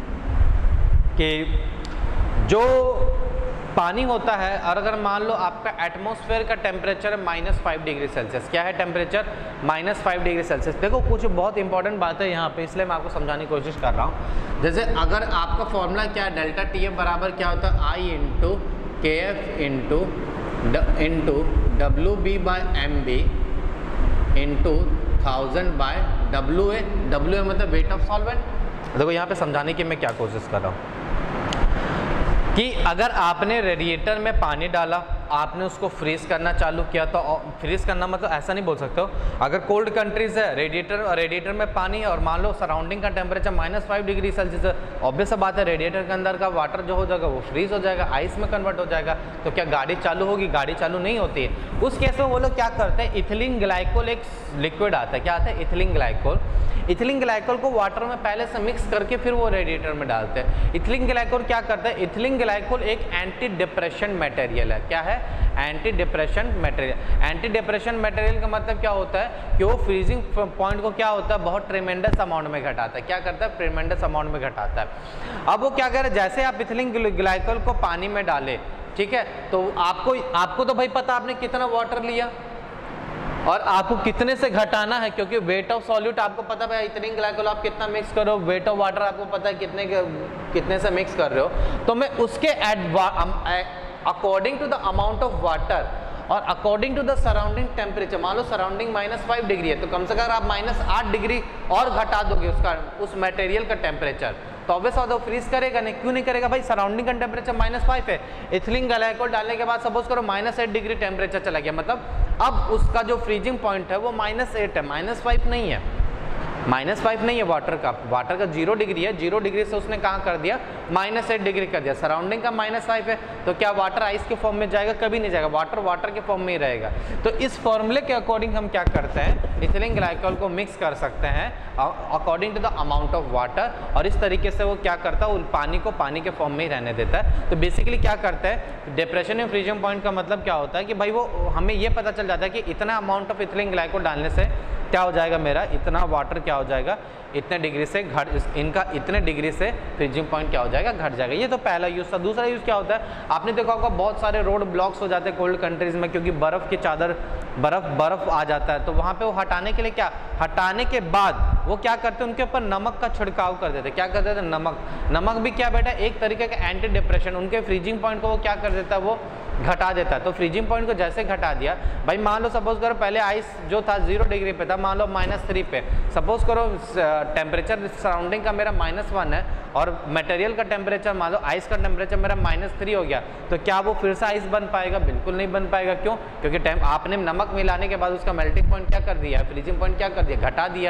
[SPEAKER 1] कि जो पानी होता है, और अगर मान लो आपका एटमॉस्फेयर का टेम्परेचर है माइनस फाइव डिग्री सेल्सियस, क्या है temperature? Minus five degree Celsius. देखो कुछ बहुत इंपॉर्टेंट बात है यहाँ पे, इसलिए मैं आपको समझाने की कोशिश कर रहा हूँ। जैसे अगर आपका फॉर्मूला क्या है, डेल्टा टी एफ बराबर क्या होता है? आई into K F into into W B by M B into thousand by W A. W A मतलब वेट ऑफ सॉल्वेंट। देखो यहाँ पे समझाने की मैं क्या कोशिश कर रहा हूँ कि अगर आपने रेडिएटर में पानी डाला, आपने उसको फ्रीज करना चालू किया, तो फ्रीज करना मतलब ऐसा नहीं बोल सकते हो। अगर कोल्ड कंट्रीज है, रेडिएटर रेडिएटर में पानी है, और मान लो सराउंडिंग का temperature minus five degree Celsius है, ऑब्वियस बात है रेडिएटर के अंदर का वाटर जो हो जाएगा वो फ्रीज हो जाएगा, आइस में कन्वर्ट हो जाएगा। तो क्या गाड़ी चालू होगी? गाड़ी चालू नहीं होती है। उस केस में वो लोग क्या करते हैं, इथिलीन ग्लाइकोल एक लिक्विड आता है, क्या आता है? Ethylene glycol. इथिलीन ग्लाइकोल को वाटर में पहले से मिक्स करके फिर वो रेडिएटर में डालते हैं। इथिलीन ग्लाइकोल क्या करता है? इथिलीन ग्लाइकोल एक एंटी डिप्रेशन मटेरियल है। क्या है? Anti depression material. Anti depression material का मतलब क्या होता है कि वो फ्रीजिंग पॉइंट को क्या होता है, बहुत ट्रेमेंडस अमाउंट में घटाता है। क्या करता है? ट्रेमेंडस अमाउंट में घटाता है। अब वो क्या करे, जैसे आप इथिलीन ग्लाइकोल को पानी में डाले, ठीक है, तो आपको आपको तो भाई पता आपने कितना वाटर लिया और आपको कितने से घटाना है, क्योंकि वेट ऑफ सॉल्यूट आपको पता है, इथिलीन ग्लाइकोल आप कितना मिक्स करो, वेट ऑफ वाटर आपको पता है कितने कितने से मिक्स कर रहे हो। तो मैं उसके according to the amount of water और according to the surrounding temperature, मान लो सराउंडिंग माइनस फाइव डिग्री है, तो कम से कम आप माइनस आठ डिग्री और घटा दोगे उसका उस मटेरियल का टेम्परेचर, तो ऑब्वियस बात है वो फ्रीज करेगा नहीं। क्यों नहीं करेगा भाई? सराउंडिंग का टेम्परेचर माइनस फाइव है, इथिलीन ग्लाइकोल डालने के बाद सपोज करो माइनस एट डिग्री टेम्परेचर चला गया, मतलब अब उसका जो फ्रीजिंग पॉइंट है वो माइनस एट है, माइनस फाइव नहीं है। माइनस फाइव नहीं है वाटर का, वाटर का जीरो डिग्री है, जीरो डिग्री से उसने कहाँ कर दिया? माइनस एट डिग्री कर दिया। सराउंडिंग का माइनस फाइव है, तो क्या वाटर आइस के फॉर्म में जाएगा? कभी नहीं जाएगा, वाटर वाटर के फॉर्म में ही रहेगा। तो इस फॉर्मूले के अकॉर्डिंग हम क्या करते हैं, इथिलीन ग्लाइकोल को मिक्स कर सकते हैं according to the amount of water, और इस तरीके से वो क्या करता है, पानी को पानी के फॉर्म में ही रहने देता है। तो बेसिकली क्या करता है, डिप्रेशन इन फ्रीजिंग पॉइंट का मतलब क्या होता है कि भाई वो हमें ये पता चल जाता है कि इतना अमाउंट ऑफ इथिलीन ग्लाइकोल डालने से क्या हो जाएगा, मेरा इतना वाटर क्या हो जाएगा, इतने डिग्री से घट, इनका इतने डिग्री से फ्रीजिंग पॉइंट क्या हो जाएगा, घट जाएगा। ये तो पहला यूज़ था। दूसरा यूज़ क्या होता है, आपने देखा होगा बहुत सारे रोड ब्लॉक्स हो जाते हैं कोल्ड कंट्रीज़ में, क्योंकि बर्फ़ की चादर बर्फ़ बर्फ़ आ जाता है। तो वहाँ पे वो हटाने के लिए क्या, हटाने के बाद वो क्या करते हैं, उनके ऊपर नमक का छिड़काव कर देते। क्या कर देते? नमक। नमक भी क्या बेटा, एक तरीके का एंटी डिप्रेशन, उनके फ्रीजिंग पॉइंट को वो क्या कर देता है, वो घटा देता है। तो फ्रीजिंग पॉइंट को जैसे घटा दिया, भाई मान लो सपोज करो पहले आइस जो था जीरो डिग्री पे था, मान लो माइनस थ्री पे, सपोज करो टेम्परेचर सराउंडिंग का मेरा माइनस वन है और मटेरियल का टेम्परेचर मान लो आइस का टेम्परेचर मेरा माइनस थ्री हो गया, तो क्या वो फिर से आइस बन पाएगा? बिल्कुल नहीं बन पाएगा। क्यों? क्योंकि आपने नमक मिलाने के बाद उसका मेल्टिंग पॉइंट क्या कर दिया, फ्रीजिंग पॉइंट क्या कर दिया, घटा दिया।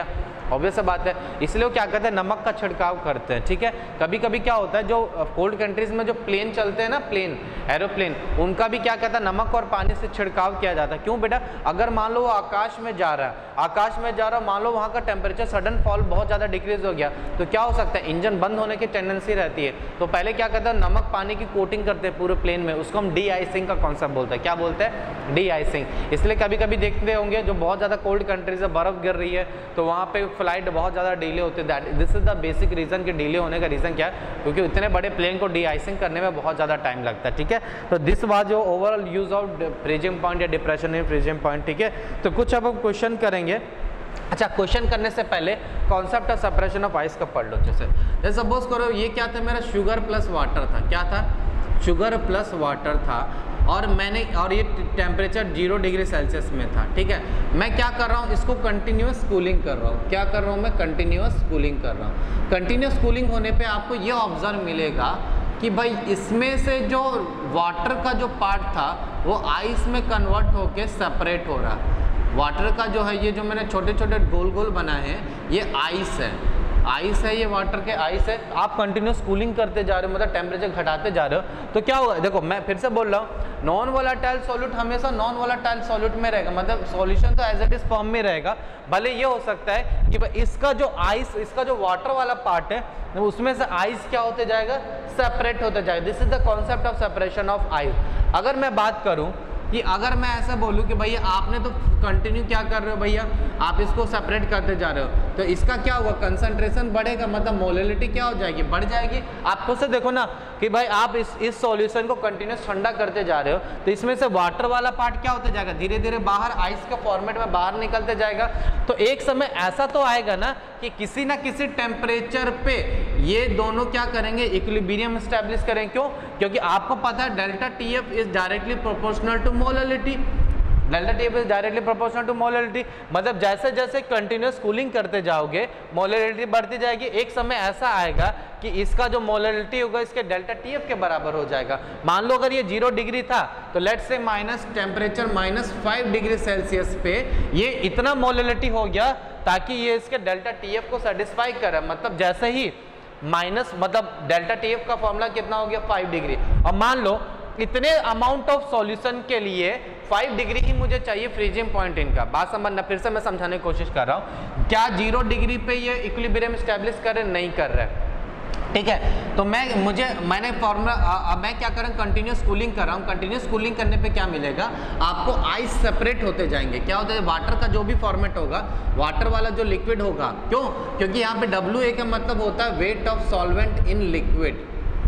[SPEAKER 1] ऑब्वियस सा बात है, इसलिए वो क्या करते हैं, नमक का छिड़काव करते हैं, ठीक है। कभी कभी क्या होता है, जो कोल्ड कंट्रीज में जो प्लेन चलते हैं ना, प्लेन एरोप्लेन, उनका भी क्या कहता है, नमक और पानी से छिड़काव किया जाता है। क्यों बेटा, अगर मान लो वो आकाश में जा रहा है, आकाश में जा रहा है, मान लो वहाँ का टेम्परेचर सडन फॉल बहुत ज़्यादा डिक्रीज हो गया, तो क्या हो सकता है, इंजन बंद होने की टेंडेंसी रहती है। तो पहले क्या करते हैं, नमक पानी की कोटिंग करते हैं पूरे प्लेन में, उसको हम डी आइसिंग का कॉन्सेप्ट बोलते हैं। क्या बोलते हैं, डी आइसिंग। इसलिए कभी कभी देखते होंगे जो बहुत ज़्यादा कोल्ड कंट्रीज में बर्फ़ गिर रही है तो वहाँ पे फ्लाइट बहुत ज़्यादा डिले होती है। That this is the basic reason कि डिले होने का रीज़न क्या है, क्योंकि इतने बड़े प्लेन को डी आइसिंग करने में बहुत ज़्यादा टाइम लगता है, ठीक है। तो दिस वाज जो overall use of freezing point या डिप्रेशन इन फ्रीजिंग पॉइंट, ठीक है। तो कुछ अब हम क्वेश्चन करेंगे। अच्छा, क्वेश्चन करने से पहले concept of separation of ice का पढ़ लो। जैसे जैसे सपोज करो ये क्या था, मेरा शुगर प्लस वाटर था, क्या था, शुगर प्लस वाटर था, और मैंने और ये टेम्परेचर जीरो डिग्री सेल्सियस में था, ठीक है। मैं क्या कर रहा हूँ, इसको कंटिन्यूस कूलिंग कर रहा हूँ। क्या कर रहा हूँ मैं, कंटिन्यूस कूलिंग कर रहा हूँ। कंटिन्यूस कूलिंग होने पे आपको ये ऑब्जर्व मिलेगा कि भाई इसमें से जो वाटर का जो पार्ट था वो आइस में कन्वर्ट होके सेपरेट हो रहा है। वाटर का जो है, ये जो मैंने छोटे छोटे गोल गोल बनाए हैं, ये आइस है, आइस है, ये वाटर के आइस है। आप कंटिन्यूस कूलिंग करते जा रहे हो, मतलब टेम्परेचर घटाते जा रहे हो, तो क्या होगा, देखो मैं फिर से बोल रहा हूँ, नॉन वोलेटाइल सॉल्यूट हमेशा नॉन वोलेटाइल सॉल्यूट में रहेगा, मतलब सॉल्यूशन तो एज इट इज फॉर्म में रहेगा। भले ये हो सकता है कि इसका जो आइस, इसका जो वाटर वाला पार्ट है, उसमें से आइस क्या होते जाएगा, सेपरेट होते जाएगा। This is the concept of separation of ice. अगर मैं बात करूँ कि अगर मैं ऐसा बोलूँ कि भैया आपने तो कंटिन्यू क्या कर रहे हो, भैया आप इसको सेपरेट करते जा रहे हो, तो इसका क्या होगा, कंसंट्रेशन बढ़ेगा, मतलब मोलिलिटी क्या हो जाएगी, बढ़ जाएगी। आप खुद से देखो ना कि भाई आप इस इस सॉल्यूशन को कंटिन्यूस ठंडा करते जा रहे हो, तो इसमें से वाटर वाला पार्ट क्या होते जाएगा, धीरे धीरे बाहर आइस के फॉर्मेट में बाहर निकलते जाएगा। तो एक समय ऐसा तो आएगा ना कि किसी ना किसी टेम्परेचर पे ये दोनों क्या करेंगे, इक्विलिब्रियम एस्टैब्लिश करेंगे। क्यों, क्योंकि आपको पता है delta T F is directly proportional to molality. Delta T F is directly proportional to molality, मतलब जैसे जैसे कंटिन्यूस कूलिंग करते जाओगे मोलिलिटी बढ़ती जाएगी। एक समय ऐसा आएगा कि इसका जो मोलिलिटी होगा इसके डेल्टा टी एफ के बराबर हो जाएगा। मान लो अगर ये जीरो डिग्री था तो let's say minus temperature minus five degree Celsius पे ये इतना मोलिलिटी हो गया ताकि ये इसके डेल्टा टी एफ को सेटिस्फाई करे। मतलब जैसे ही माइनस, मतलब डेल्टा टी एफ का फॉर्मूला कितना हो गया, फाइव डिग्री। और मान लो इतने अमाउंट ऑफ सॉल्यूशन के लिए फाइव डिग्री ही मुझे चाहिए फ्रीजिंग पॉइंट इनका। बात समझना, फिर से मैं समझाने की कोशिश कर रहा हूँ। क्या जीरो डिग्री पे ये इक्विलिब्रियम एस्टैब्लिश कर रहे, नहीं कर रहे, ठीक है। तो मैं मुझे मैंने फॉर्मूला, मैं क्या कर रहा हूँ, कंटिन्यूस कूलिंग कर रहा हूँ। कंटिन्यूस कूलिंग करने पे क्या मिलेगा आपको, आइस सेपरेट होते जाएंगे। क्या होता है, वाटर का जो भी फॉर्मेट होगा, वाटर वाला जो लिक्विड होगा, क्यों, क्योंकि यहाँ पे डब्ल्यू ए का मतलब होता है weight of solvent in liquid,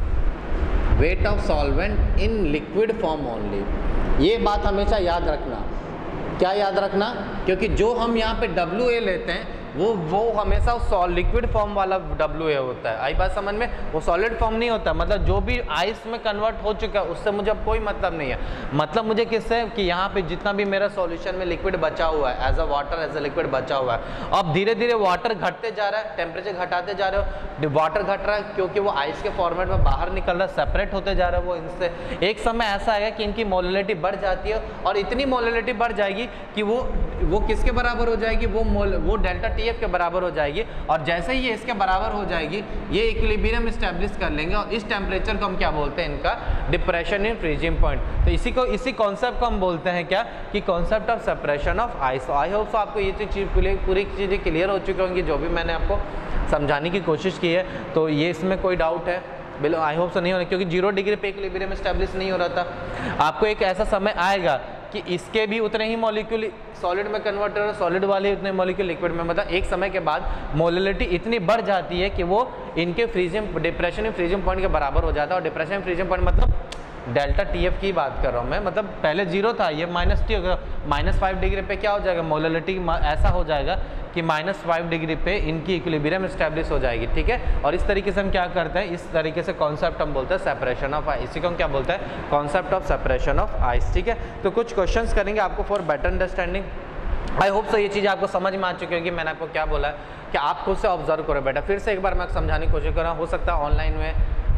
[SPEAKER 1] weight of solvent in liquid form only. ये बात हमेशा याद रखना। क्या याद रखना, क्योंकि जो हम यहाँ पे डब्ल्यू ए लेते हैं वो वो हमेशा लिक्विड फॉर्म वाला डब्ल्यू ए होता है। आई बात समझ में, वो सॉलिड फॉर्म नहीं होता। मतलब जो भी आइस में कन्वर्ट हो चुका है उससे मुझे अब कोई मतलब नहीं है। मतलब मुझे किससे, कि यहाँ पे जितना भी मेरा सॉल्यूशन में लिक्विड बचा हुआ है, as a water as a liquid बचा हुआ है, अब धीरे धीरे वाटर घटते जा रहा है, टेम्परेचर घटाते जा रहे हो, वाटर घट रहा है क्योंकि वो आइस के फॉर्मेट में बाहर निकल रहा है, सेपरेट होते जा रहा है वो इनसे। एक समय ऐसा आएगा कि इनकी मोलिलिटी बढ़ जाती है, और इतनी मोलिलिटी बढ़ जाएगी कि वो वो किसके बराबर हो जाएगी, वो मोल वो डेल्टा टी एफ के बराबर हो जाएगी। और जैसे ही ये इसके बराबर हो जाएगी ये इक्विलिब्रियम एस्टैब्लिश कर लेंगे, और इस टेम्परेचर को हम क्या बोलते हैं, इनका डिप्रेशन इन फ्रीजिंग पॉइंट। तो इसी को इसी कॉन्सेप्ट को हम बोलते हैं क्या, कि concept of separation of ice. I hope so आपको ये चीज़ पूरी चीज़ें क्लियर हो चुकी होंगी जो भी मैंने आपको समझाने की कोशिश की है। तो ये इसमें कोई डाउट है, बिल्कुल आई होप सो नहीं होना, क्योंकि जीरो डिग्री पे इक्विलिब्रियम एस्टैब्लिश नहीं हो रहा था। आपको एक ऐसा समय आएगा कि इसके भी उतने ही मॉलिक्यूल सॉलिड में कन्वर्ट हो रहे, सॉलिड वाले उतने मॉलिक्यूल लिक्विड में। मतलब एक समय के बाद मोलिलिटी इतनी बढ़ जाती है कि वो इनके freezing depression in freezing point के बराबर हो जाता है। और डिप्रेशन इन फ्रीजिंग पॉइंट मतलब डेल्टा टी एफ की बात कर रहा हूँ मैं, मतलब पहले जीरो था, ये माइनस टी होगा। माइनस फाइव डिग्री पे क्या हो जाएगा, मोलिलिटी ऐसा हो जाएगा कि माइनस फाइव डिग्री पे इनकी इक्विलिब्रियम एस्टैब्लिश हो जाएगी, ठीक है। और इस तरीके से हम क्या करते हैं, इस तरीके से कॉन्सेप्ट हम बोलते हैं सेपरेशन ऑफ आइस। इसी को हम क्या बोलते हैं, concept of separation of ice, ठीक है। तो कुछ क्वेश्चंस करेंगे आपको for better understanding. I hope so ये चीज़ आपको समझ में आ चुकी होगी। मैंने आपको क्या बोला है कि आप खुद से ऑब्जर्व करो बेटा। फिर से एक बार मैं समझाने की कोशिश कर रहा हूँ, हो सकता है ऑनलाइन में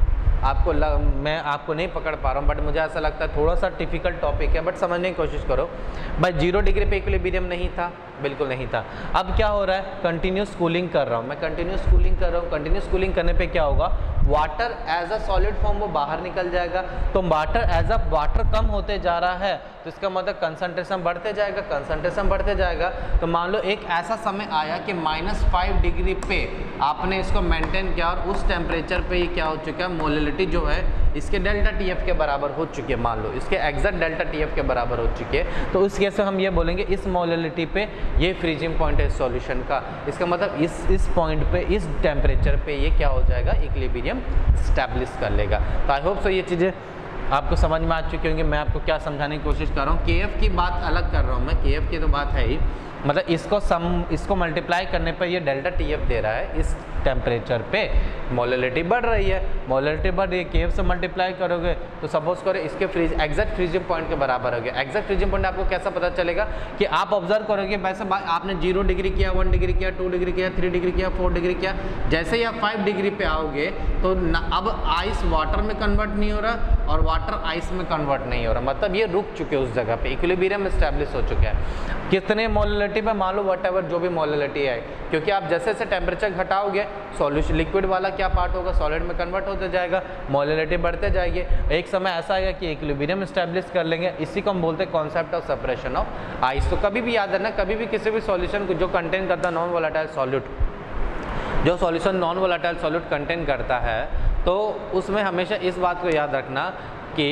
[SPEAKER 1] आपको लग, मैं आपको नहीं पकड़ पा रहा हूँ, बट मुझे ऐसा लगता है थोड़ा सा डिफिकल्ट टॉपिक है, बट समझने की कोशिश करो। भाई जीरो डिग्री पे इक्विलिब्रियम नहीं था, बिल्कुल नहीं था। अब क्या हो रहा है, कंटिन्यूस कूलिंग कर रहा हूँ मैं, कंटिन्यूस कूलिंग कर रहा हूँ। कंटिन्यूस कूलिंग करने पे क्या होगा, water as a solid form वो बाहर निकल जाएगा। तो वाटर एज अ वाटर कम होते जा रहा है, तो इसका मतलब कंसंट्रेशन बढ़ते जाएगा, कंसंट्रेशन बढ़ते जाएगा। तो मान लो एक ऐसा समय आया कि माइनस फाइव डिग्री पे आपने इसको मेंटेन किया, और उस टेम्परेचर पे ये क्या हो चुका है, मोलिलिटी जो है इसके डेल्टा टी एफ के बराबर हो चुकी है, मान लो इसके एग्जैक्ट डेल्टा टी एफ के बराबर हो चुकी है। तो उस केस में हम ये बोलेंगे इस मोलिलिटी पे ये फ्रीजिंग पॉइंट है सॉल्यूशन का। इसका मतलब इस इस पॉइंट पे, इस टेम्परेचर पे ये क्या हो जाएगा, इक्विलिब्रियम स्टैब्लिश कर लेगा। तो आई होप सो ये चीज़ें आपको समझ में आ चुकी होंगी। मैं आपको क्या समझाने की कोशिश कर रहा हूँ, के एफ की बात अलग कर रहा हूँ मैं, के एफ की तो बात है ही, मतलब इसको सम इसको मल्टीप्लाई करने पर ये डेल्टा टी एफ दे रहा है, इस टेम्परेचर पे मोलिलिटी बढ़ रही है, मोलिलिटी बढ़ रही है, के एफ से मल्टीप्लाई करोगे तो सपोज करो इसके फ्रीज एग्जैक्ट फ्रीजिंग पॉइंट के बराबर हो गया। एग्जैक्ट फ्रीजिंग पॉइंट आपको कैसा पता चलेगा कि आप ऑब्जर्व करोगे, वैसे आपने जीरो डिग्री किया, वन डिग्री किया, टू डिग्री किया, थ्री डिग्री किया, फोर डिग्री किया, जैसे ही आप फाइव डिग्री पे आओगे तो न, अब आइस वाटर में कन्वर्ट नहीं हो रहा और वाटर आइस में कन्वर्ट नहीं हो रहा, मतलब ये रुक चुके उस जगह पे, इक्विलिब्रियम एस्टैब्लिश हो चुका है। कितने मोलिलिटी पे, मान लो वट एवर जो भी मोलिलिटी है, क्योंकि आप जैसे जैसे टेम्परेचर घटाओगे सॉल्यूशन लिक्विड वाला क्या पार्ट होगा, सॉलिड में कन्वर्ट होते जाएगा, मोलिलिटी बढ़ते जाएगी। एक समय ऐसा आएगा कि इक्विलिब्रियम एस्टैब्लिश कर लेंगे। इसी को हम बोलते हैं concept of separation of ice. तो कभी भी याद रखना, कभी भी किसी भी सॉल्यूशन को जो कंटेन करता है नॉन वोलेटाइल सॉल्यूट, जो solution non volatile solute contain करता है, तो उसमें हमेशा इस बात को याद रखना कि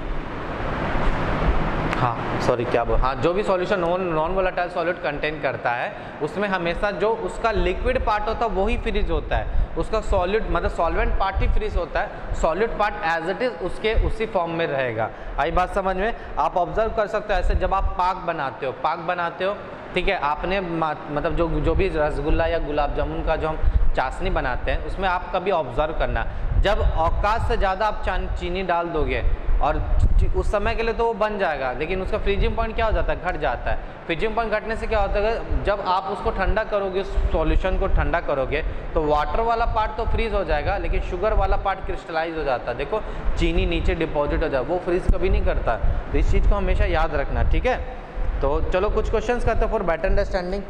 [SPEAKER 1] हाँ सॉरी क्या बोल हाँ जो भी solution non non volatile solute contain करता है उसमें हमेशा जो उसका लिक्विड पार्ट होता है वही फ्रीज होता है, उसका सॉल्यूट मतलब सॉल्वेंट पार्ट ही फ्रीज होता है, solute part as it is उसके उसी फॉर्म में रहेगा। आई बात समझ में? आप ऑब्जर्व कर सकते हो ऐसे जब आप पाक बनाते हो पाक बनाते हो ठीक है, आपने मतलब जो जो भी रसगुल्ला या गुलाब जामुन का जो हम चाशनी बनाते हैं उसमें आप कभी ऑब्जर्व करना, जब औकात से ज़्यादा आप चीनी डाल दोगे और उस समय के लिए तो वो बन जाएगा, लेकिन उसका फ्रीजिंग पॉइंट क्या हो जाता है, घट जाता है। फ्रीजिंग पॉइंट घटने से क्या होता है, जब आप उसको ठंडा करोगे, सॉल्यूशन को ठंडा करोगे तो वाटर वाला पार्ट तो फ्रीज हो जाएगा, लेकिन शुगर वाला पार्ट क्रिस्टलाइज हो जाता है। देखो चीनी नीचे डिपॉजिट हो जाए, वो फ्रीज कभी नहीं करता। तो इस चीज़ को हमेशा याद रखना, ठीक है। तो चलो कुछ क्वेश्चंस करते हैं for better understanding.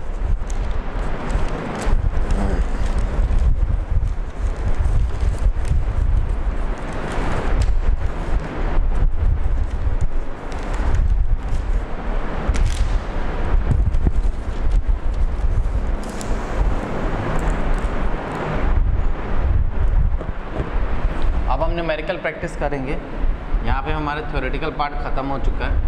[SPEAKER 1] Numerical practice करेंगे। यहाँ पे हमारा थ्योरेटिकल पार्ट ख़त्म हो चुका है।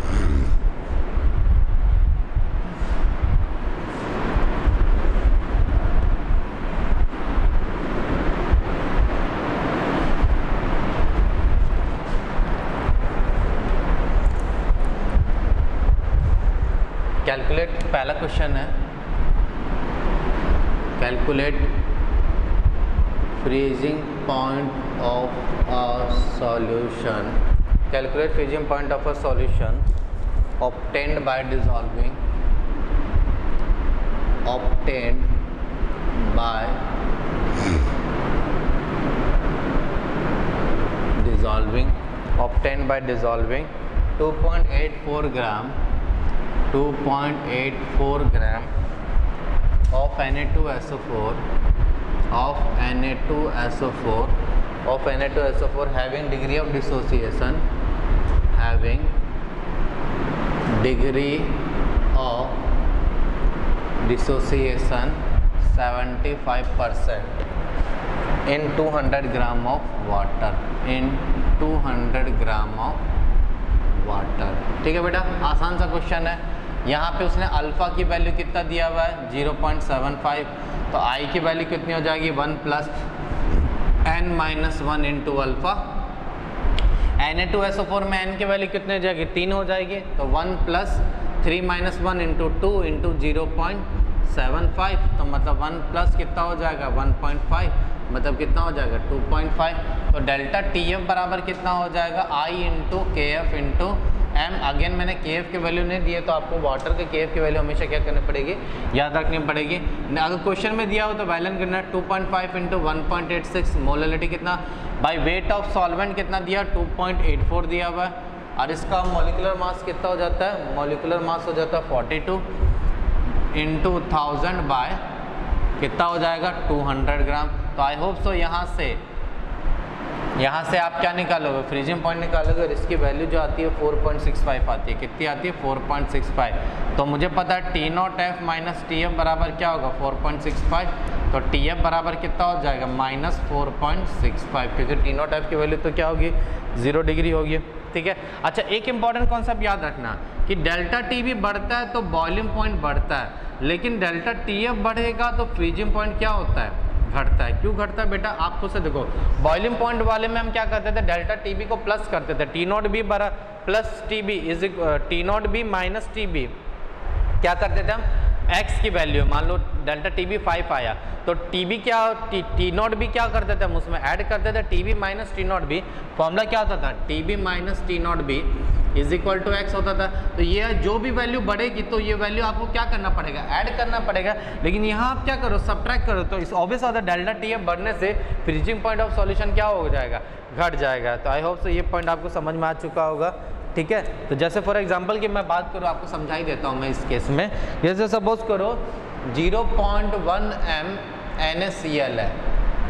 [SPEAKER 1] कैलकुलेट पहला क्वेश्चन है, calculate freezing point of a solution, calculate freezing point of a solution obtained by dissolving obtained by dissolving obtained by dissolving two point eight four gram two point eight four gram of N A two S O four of N A two S O four of N A two S O four having degree of dissociation having degree of dissociation seventy-five percent in two hundred gram of water in two hundred gram of water। ठीक है बेटा, आसान सा question है। यहाँ पे उसने alpha की वैल्यू कितना दिया हुआ है ज़ीरो पॉइंट सेवन फाइव, तो आई की वैल्यू कितनी हो जाएगी one plus N minus one into alpha. N A two S O four में एन की वैल्यू कितनी हो जाएगी तीन हो जाएगी, तो one plus three minus one into two into zero point seven five, तो मतलब वन प्लस कितना हो जाएगा वन पॉइंट फाइव, मतलब कितना हो जाएगा टू पॉइंट फाइव। तो डेल्टा टी एफ बराबर कितना हो जाएगा i into K F into M. Again मैंने के एफ की वैल्यू नहीं दी है, तो आपको वाटर के के एफ की वैल्यू हमेशा क्या करनी पड़ेगी, याद रखनी पड़ेगी। अगर क्वेश्चन में दिया हो तो वैलेंस करना two point five into one point eight six, molality कितना भाई वेट ऑफ सॉल्वेंट कितना दिया, टू पॉइंट एट फोर दिया हुआ है, और इसका मॉलिक्यूलर मास कितना हो जाता है, मॉलिक्यूलर मास हो जाता है forty two into thousand by कितना हो जाएगा, टू हंड्रेड ग्राम। तो आई होप सो यहाँ से यहाँ से आप क्या निकालोगे, फ्रीजिंग पॉइंट निकालोगे, और इसकी वैल्यू जो आती है फोर पॉइंट सिक्स फाइव आती है। कितनी आती है, फोर पॉइंट सिक्स फाइव। तो मुझे पता है T not F minus T F बराबर क्या होगा, फोर पॉइंट सिक्स फाइव। तो टी एफ बराबर कितना हो जाएगा, minus four point six five, क्योंकि टी नॉट एफ की वैल्यू तो क्या होगी, जीरो डिग्री होगी। ठीक है। अच्छा, एक इंपॉर्टेंट कॉन्सेप्ट याद रखना कि डेल्टा टी भी बढ़ता है तो बॉइलिंग पॉइंट बढ़ता है, लेकिन डेल्टा टी एफ बढ़ेगा तो फ्रीजिंग पॉइंट क्या होता है, घटता है। क्यों घटता है बेटा, आप खुद से देखो। बॉइलिंग पॉइंट वाले में हम क्या करते थे, डेल्टा टी बी को प्लस करते थे, टी नॉट बी बरा plus T B is T naught B minus T B, क्या करते थे हम, x की वैल्यू, मान लो डेल्टा टी बी फाइव आया तो टी बी क्या, टी टी नॉट बी क्या करते थे हम उसमें ऐड करते थे, T B minus T naught B. Formula क्या होता था, T B minus T naught B is equal to X होता था। तो ये जो भी वैल्यू बढ़ेगी तो ये वैल्यू आपको क्या करना पड़ेगा, ऐड करना पड़ेगा। लेकिन यहाँ आप क्या करो, सब्ट्रैक्ट करो, तो इस ऑब्वियस होता है डेल्टा टी एफ बढ़ने से फ्रीजिंग पॉइंट ऑफ सॉल्यूशन क्या हो जाएगा, घट जाएगा। तो आई होप सो ये पॉइंट आपको समझ में आ चुका होगा। ठीक है। तो जैसे फॉर एग्जांपल की मैं बात करूँ, आपको समझा ही देता हूँ मैं इस केस में। जैसे सपोज करो zero point one M N A C L है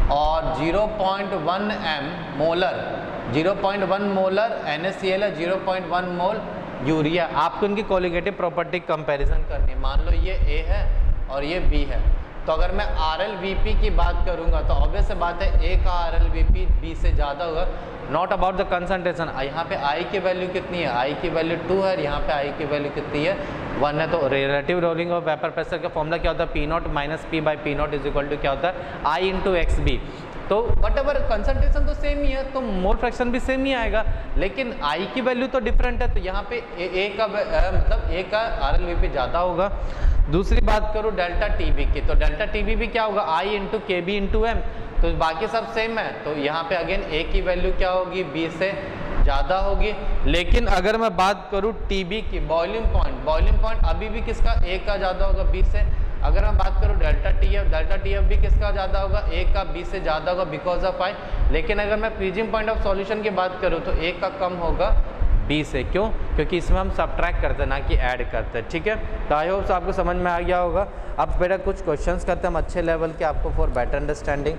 [SPEAKER 1] और zero point one M molar zero point one molar N A C L है, zero point one mole urea. आपको इनकी कोलिगेटिव प्रॉपर्टी कंपैरिजन करनी है। मान लो ये ए है और ये बी है, तो अगर मैं आर एल वी पी की बात करूंगा तो ऑब्वियस से बात है ए का R L V P B से ज़्यादा होगा। नॉट अबाउट द कंसंट्रेशन, यहाँ पे आई की वैल्यू कितनी है, आई की वैल्यू टू है, यहाँ पे आई की वैल्यू कितनी है, वन है। तो relative lowering of vapour pressure का फॉर्मूला क्या होता है, P naught minus P by P naught is equal to क्या होता है, आई इंटू एक्स बी। तो वट एवर कंसंट्रेशन तो सेम ही है तो मोल फ्रैक्शन भी सेम ही आएगा, लेकिन आई की वैल्यू तो डिफरेंट है। तो यहाँ पे ए, ए का आ, मतलब ए का आर एल वी पी ज़्यादा होगा। दूसरी बात करूँ डेल्टा टी बी की, तो डेल्टा टी बी भी क्या होगा, आई into K B into M. तो बाकी सब सेम है, तो यहाँ पे अगेन ए की वैल्यू क्या होगी, बी से ज़्यादा होगी। लेकिन अगर मैं बात करूँ टी बी की, बॉइलिंग पॉइंट बॉइलिंग पॉइंट अभी भी किसका, ए का ज़्यादा होगा बी से। अगर मैं बात करूँ delta T F, delta T F भी किसका ज़्यादा होगा, ए का बी से ज़्यादा होगा बिकॉज ऑफ आई। लेकिन अगर मैं फ्रीजिंग पॉइंट ऑफ सॉल्यूशन की बात करूँ तो ए का कम होगा बी से। क्यों, क्योंकि इसमें हम सब्ट्रैक्ट करते हैं ना कि ऐड करते हैं। ठीक है। तो आई होप आपको समझ में आ गया होगा। अब बेटा कुछ क्वेश्चंस करते हैं हम अच्छे लेवल के आपको फॉर बेटर अंडरस्टैंडिंग।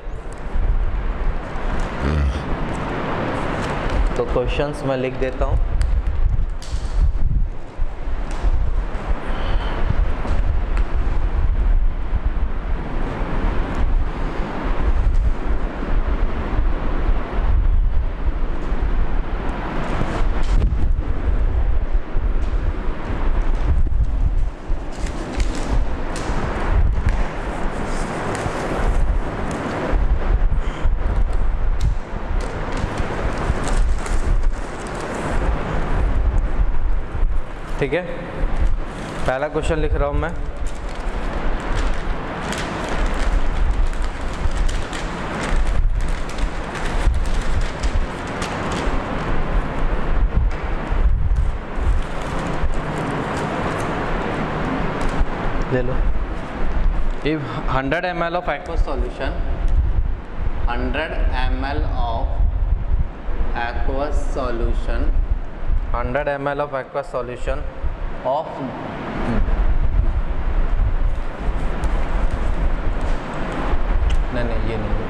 [SPEAKER 1] तो क्वेश्चंस मैं लिख देता हूँ। ठीक है। पहला क्वेश्चन लिख रहा हूं मैं। ले लो। If hundred M L of aqueous solution, hundred M L of aqueous solution, hundred M L of aqueous solution of नहीं नहीं ये नहीं,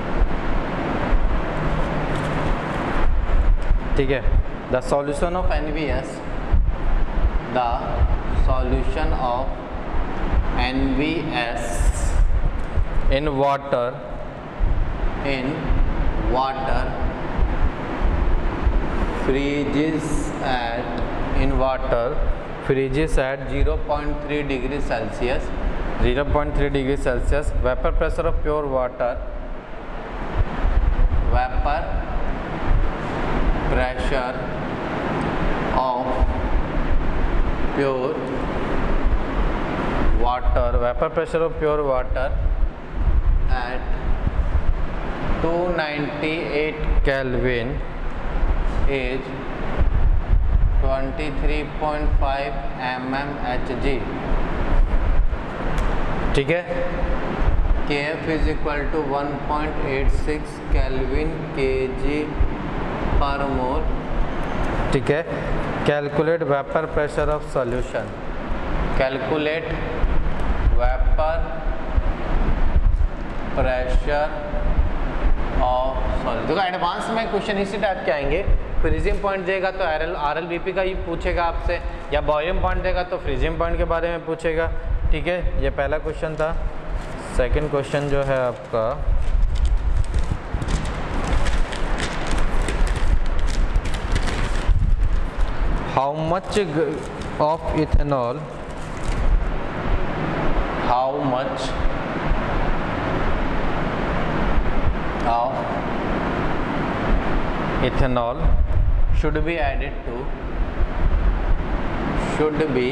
[SPEAKER 1] ठीक है। The solution of N V S, the solution of N V S in water in water freezes at in water freezes at zero point three degree Celsius, zero point three degree Celsius. Vapor pressure of pure water, vapor pressure of pure water, vapor pressure of pure water at two ninety-eight Kelvin is twenty-three point five millimeter Hg। ठीक है। K F is equal to one point eight six kelvin K G पर mole. ठीक है, calculate vapour pressure of solution, calculate vapour pressure of solution. देखो advance में question इसी type के आएंगे, फ्रीजिंग पॉइंट देगा तो R L R L B P का ही पूछेगा आपसे, या बॉयलिंग पॉइंट देगा तो फ्रीजिंग पॉइंट के बारे में पूछेगा। ठीक है, ये पहला क्वेश्चन था। सेकंड क्वेश्चन जो है आपका how much of ethanol how much of ethanol should be added to should be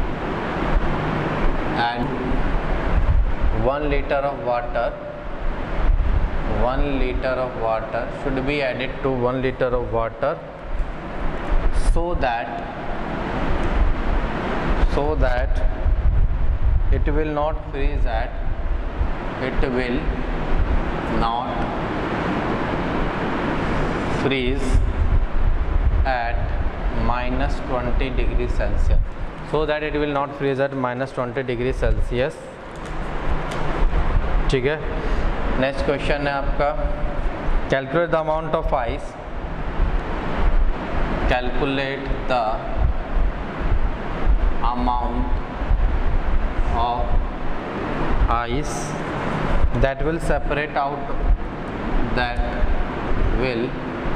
[SPEAKER 1] and one liter of water one liter of water should be added to one liter of water so that so that it will not freeze at it will not freeze at minus twenty degree Celsius, so that it will not freeze at minus twenty degree Celsius। ठीक है, next question है आपका calculate the amount of ice, calculate the amount of ice that will separate out that will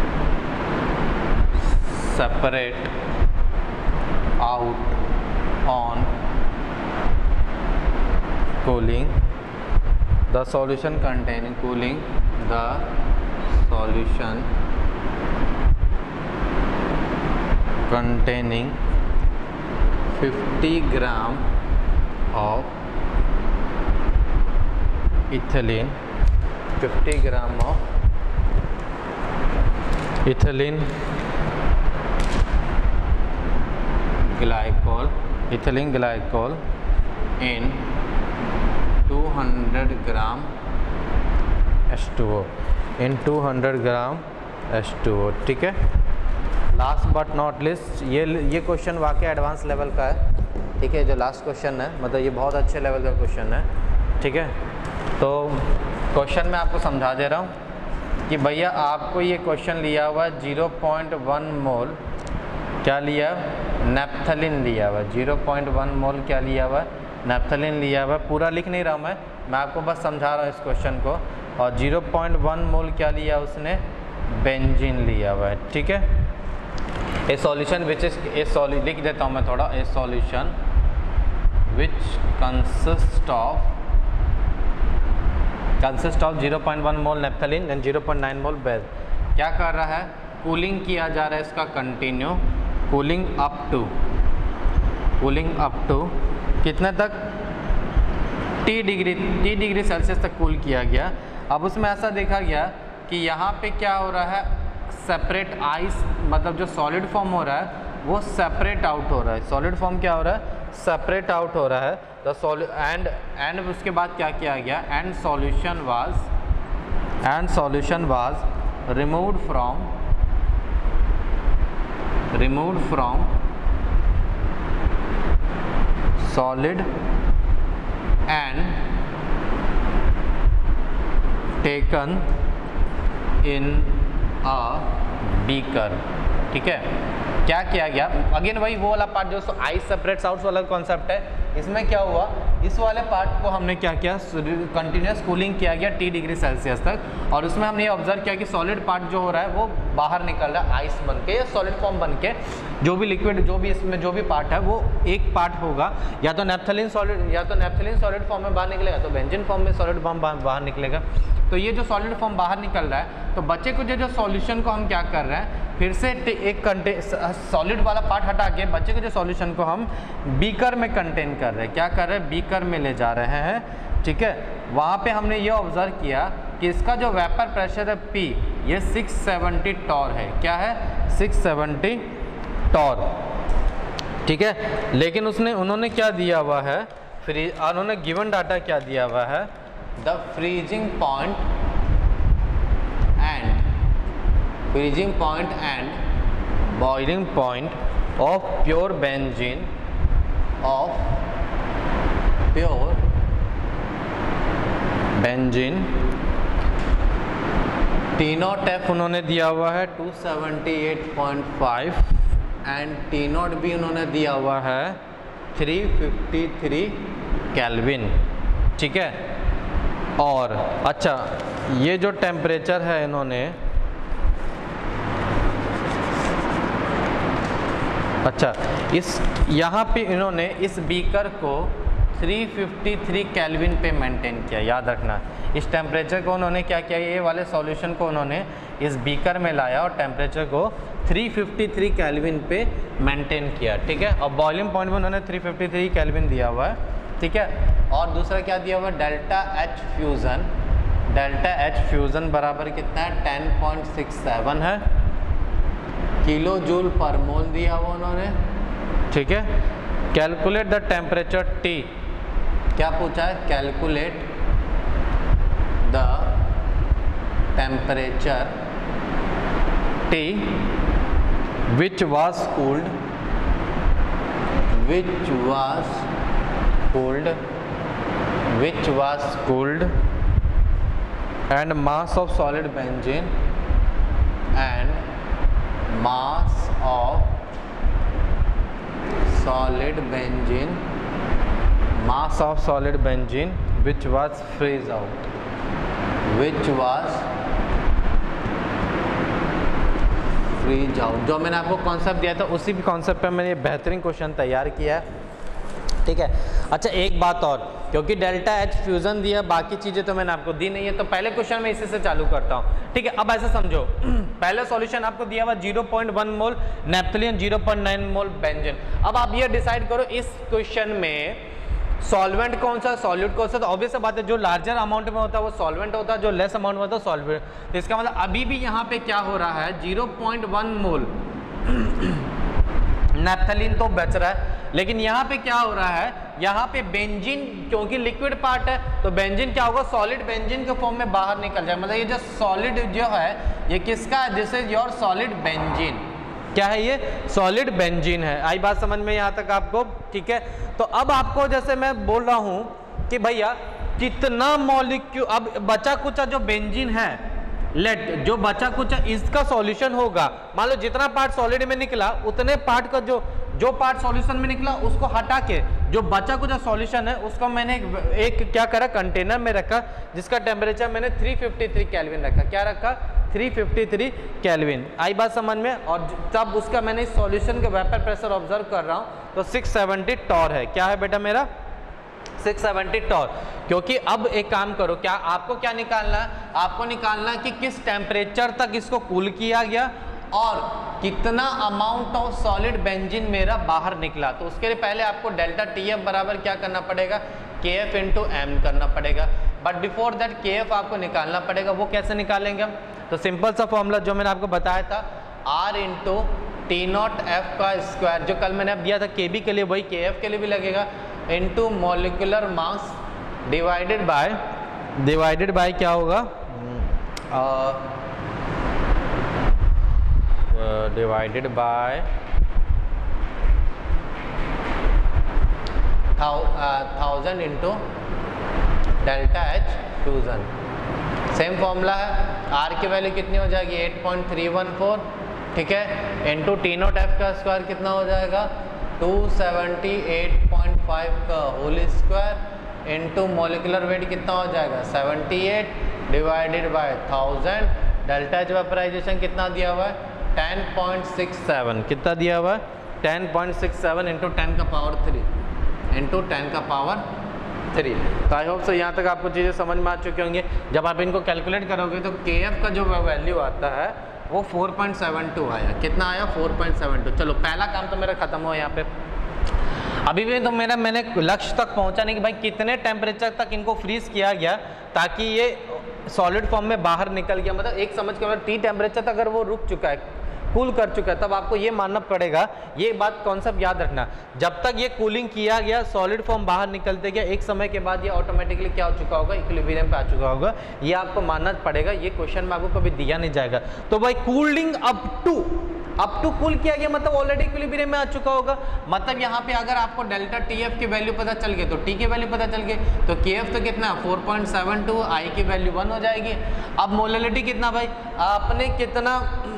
[SPEAKER 1] separate out on cooling the solution containing cooling the solution containing fifty gram of ethylene fifty gram of ethylene glycol ethylene glycol in two hundred gram H two O in two hundred gram H two O। ठीक है, last but not list, ये ये question वाकई advance level का है। ठीक है, जो लास्ट क्वेश्चन है मतलब ये बहुत अच्छे लेवल का क्वेश्चन है। ठीक है, तो क्वेश्चन मैं आपको समझा दे रहा हूँ कि भैया आपको ये क्वेश्चन लिया हुआ जीरो पॉइंट वन मोल क्या लिया, नैप्थलीन लिया हुआ, जीरो पॉइंट वन मोल क्या लिया हुआ, नैप्थलीन लिया हुआ। पूरा लिख नहीं रहा हूँ मैं मैं आपको बस समझा रहा हूँ इस क्वेश्चन को। और जीरो पॉइंट वन मोल क्या लिया उसने, बेंजीन लिया हुआ है। ठीक है, ए सॉल्यूशन विच इज ए सॉल्यू लिख देता हूँ मैं थोड़ा, a solution which consist of consist of zero point one mole naphthalene and zero point nine mole benzene. क्या कर रहा है, कूलिंग किया जा रहा है इसका continue, cooling up to cooling up to कितने तक, T degree T degree Celsius तक कूल किया गया। अब उसमें ऐसा देखा गया कि यहाँ पे क्या हो रहा है, सेपरेट आइस मतलब जो सॉलिड फॉर्म हो रहा है वो सेपरेट आउट हो रहा है। सॉलिड फॉर्म क्या हो रहा है, सेपरेट आउट हो रहा है। द सॉल्यू एंड एंड उसके बाद क्या किया गया, and solution was and solution was removed from removed from solid and taken in a beaker। ठीक है, क्या किया गया, अगेन वही वो वाला पार्ट जो आइस सेपरेट्स आउट वाला कॉन्सेप्ट है। इसमें क्या हुआ, इस वाले पार्ट को हमने क्या किया, कंटिन्यूस कूलिंग किया गया टी डिग्री सेल्सियस तक, और उसमें हमने ये ऑब्जर्व किया कि सॉलिड पार्ट जो हो रहा है वो बाहर निकल रहा है आइस बन के या सॉलिड फॉर्म बन के। जो भी लिक्विड जो भी इसमें जो भी पार्ट है वो एक पार्ट होगा, या तो नैप्थलीन सॉलिड या तो नैप्थलीन सॉलिड फॉर्म में बाहर निकलेगा, तो बेंजीन फॉर्म में सॉलिड फॉर्म बाहर निकलेगा। तो ये जो सॉलिड फॉर्म बाहर निकल रहा है, तो बच्चे को जो जो सॉल्यूशन को हम क्या कर रहे हैं, फिर से एक कंटे सॉलिड वाला पार्ट हटा के बच्चे के जो सॉल्यूशन को हम बीकर में कंटेन कर रहे हैं। क्या कर रहे हैं, बीकर में ले जा रहे हैं। ठीक है, वहाँ पे हमने ये ऑब्जर्व किया कि इसका जो वेपर प्रेशर है P, ये सिक्स सेवेंटी टॉर है। क्या है, सिक्स सेवेंटी टॉर। ठीक है, लेकिन उसने उन्होंने क्या दिया हुआ है, फिर उन्होंने गिवन डाटा क्या दिया हुआ है, the freezing point and freezing point and boiling point of pure benzene of pure benzene. T not F उन्होंने दिया हुआ है two seventy eight point five and T naught B उन्होंने दिया हुआ है थ्री फिफ्टी थ्री केल्विन, ठीक है। और अच्छा ये जो टेम्परेचर है इन्होंने, अच्छा इस यहाँ पे इन्होंने इस बीकर को थ्री फिफ्टी थ्री केल्विन पे मेंटेन किया, याद रखना। इस टेम्परेचर को उन्होंने क्या किया, ये वाले सॉल्यूशन को उन्होंने इस बीकर में लाया और टेम्परेचर को थ्री फिफ्टी थ्री केल्विन पे मेंटेन किया, ठीक है। और बॉइलिंग पॉइंट में उन्होंने थ्री फिफ्टी थ्री केल्विन दिया हुआ है, ठीक है। और दूसरा क्या दिया हुआ है, delta H fusion. Delta H fusion बराबर कितना है, टेन पॉइंट सिक्स सेवन है, किलो जूल पर मोल दिया हुआ उन्होंने, ठीक है। कैलकुलेट द टेम्परेचर टी, क्या पूछा है, calculate the temperature T which was cooled which was cooled which was cooled and mass of solid benzene and mass of solid benzene mass of solid benzene which was freeze out which was freeze out. जो मैंने आपको concept दिया था उसी भी concept पे मैंने ये बेहतरीन क्वेश्चन तैयार किया है, ठीक है। अच्छा एक बात और, क्योंकि डेल्टा एच फ्यूजन दिया, बाकी चीज़ें तो मैंने आपको दी नहीं है, तो पहले क्वेश्चन में इसी से चालू करता हूँ, ठीक है। अब ऐसा समझो पहले सॉल्यूशन आपको दिया हुआ zero point one mole naphthalene, zero point nine mole benzene. अब आप ये डिसाइड करो इस क्वेश्चन में सॉल्वेंट कौन सा, सॉल्यूट कौन सा। तो ऑब्वियस बात है जो लार्जर अमाउंट में होता है वो सॉल्वेंट होता है, जो लेस अमाउंट में होता है सॉल्वेंट। तो इसका मतलब अभी भी यहाँ पे क्या हो रहा है, zero point one mole naphthalene तो बच रहा है, लेकिन यहाँ पे क्या हो रहा है, यहाँ पे बेंजीन क्योंकि लिक्विड पार्ट है तो बेंजीन क्या होगा, सॉलिड बेंजीन के फॉर्म में बाहर निकल जाए। मतलब ये जो सॉलिड जो है ये किसका है, this is your solid benzene. क्या है ये, सॉलिड बेंजीन है। आई बात समझ में यहाँ तक आपको, ठीक है। तो अब आपको जैसे मैं बोल रहा हूँ कि भैया कितना मॉलिक्यूल, अब बचा कुचा जो बेंजीन है, लेट जो बचा कुचा इसका सॉल्यूशन होगा, मान लो जितना पार्ट सॉलिड में निकला उतने पार्ट का जो जो पार्ट सॉल्यूशन में निकला उसको हटा के जो बचा कुचा सॉल्यूशन है उसको मैंने एक, एक क्या करा, कंटेनर में रखा जिसका टेम्परेचर मैंने थ्री फिफ्टी थ्री केल्विन रखा। क्या रखा, थ्री फिफ्टी थ्री केल्विन। आई बात समझ में। और तब उसका मैंने इस सॉल्यूशन का वेपर प्रेशर ऑब्जर्व कर रहा हूँ तो सिक्स सेवेंटी टॉर है। क्या है बेटा मेरा, सिक्स सेवेंटी टॉर। क्योंकि अब एक काम करो, क्या आपको क्या निकालना है, आपको निकालना है कि किस टेम्परेचर तक इसको कूल किया गया और कितना अमाउंट ऑफ सॉलिड बेंजीन मेरा बाहर निकला। तो उसके लिए पहले आपको डेल्टा टी एफ बराबर क्या करना पड़ेगा, के एफ इंटू एम करना पड़ेगा। But before that K F आपको निकालना पड़ेगा। वो कैसे निकालेंगे हम, तो सिंपल सा फॉर्मूला जो मैंने आपको बताया था, R into T not F का स्क्वायर, जो कल मैंने अब दिया था के बी के लिए वही के एफ के लिए भी लगेगा, into molecular mass divided by divided by क्या होगा, divided by thousand into delta H fusion. Same formula है, आर की वैल्यू कितनी हो जाएगी, eight point three one four, ठीक है, इंटू टी नॉट एफ का स्क्वायर कितना हो जाएगा, two seventy eight point five का whole square, into molecular weight कितना हो जाएगा, seventy eight divided by thousand. Delta H vaporization कितना दिया हुआ है, टेन पॉइंट सिक्स सेवन। कितना दिया हुआ है, ten point six seven into ten का पावर थ्री इंटू टेन का पावर थ्री। तो आई होप सो यहाँ तक आपको चीज़ें समझ में आ चुकी होंगी। जब आप इनको कैलकुलेट करोगे तो के एफ का जो वैल्यू आता है वो फोर पॉइंट सेवन टू आया। कितना आया, फोर पॉइंट सेवन टू। चलो पहला काम तो मेरा खत्म हुआ यहाँ पे। अभी भी तो मेरा मैंने लक्ष्य तक पहुँचा नहीं कि भाई कितने टेम्परेचर तक इनको फ्रीज किया गया ताकि ये सॉलिड फॉर्म में बाहर निकल गया। मतलब एक समझ के मतलब टी टेम्परेचर तक अगर वो रुक चुका है कूल कर चुका है, तब आपको ये मानना पड़ेगा, ये बात कॉन्सेप्ट याद रखना, जब तक ये कूलिंग किया गया सॉलिड फॉर्म बाहर निकलते गया, एक समय के बाद ये ऑटोमेटिकली क्या हो चुका होगा, इक्विलिब्रियम पे आ चुका होगा। ये आपको मानना पड़ेगा, ये क्वेश्चन में आपको कभी दिया नहीं जाएगा। तो भाई cooling up to up to cool किया गया मतलब ऑलरेडी इक्विलिब्रियम में आ चुका होगा। मतलब यहाँ पे अगर आपको डेल्टा टी एफ की वैल्यू पता चल गई तो टी की वैल्यू पता चल गई, तो के एफ तो कितना है four point seven two, I की वैल्यू वन हो जाएगी। अब मोलैलिटी कितना भाई, आपने कितना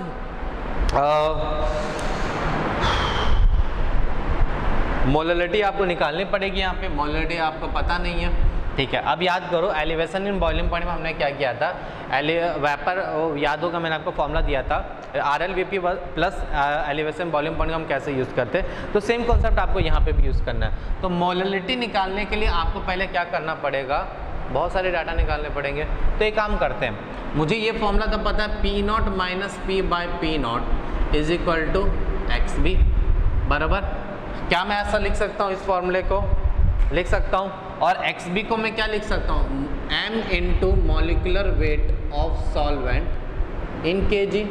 [SPEAKER 1] मोलैलिटी आपको निकालनी पड़ेगी, यहाँ पे मोलैलिटी आपको पता नहीं है, ठीक है। अब याद करो एलिवेशन इन बॉइलिंग पॉइंट में हमने क्या किया था, वेपर याद होगा मैंने आपको फॉर्मूला दिया था R L V P plus elevation boiling point हम कैसे यूज़ करते हैं, तो सेम कॉन्सेप्ट आपको यहाँ पे भी यूज़ करना है। तो मोलैलिटी निकालने के लिए आपको पहले क्या करना पड़ेगा, बहुत सारे डाटा निकालने पड़ेंगे। तो एक काम करते हैं, मुझे ये फॉर्मूला तो पता है, P naught minus P by P naught is equal to X B बराबर, क्या मैं ऐसा लिख सकता हूँ, इस फॉर्मूले को लिख सकता हूँ, और एक्स बी को मैं क्या लिख सकता हूँ, M into molecular weight of solvent in K G.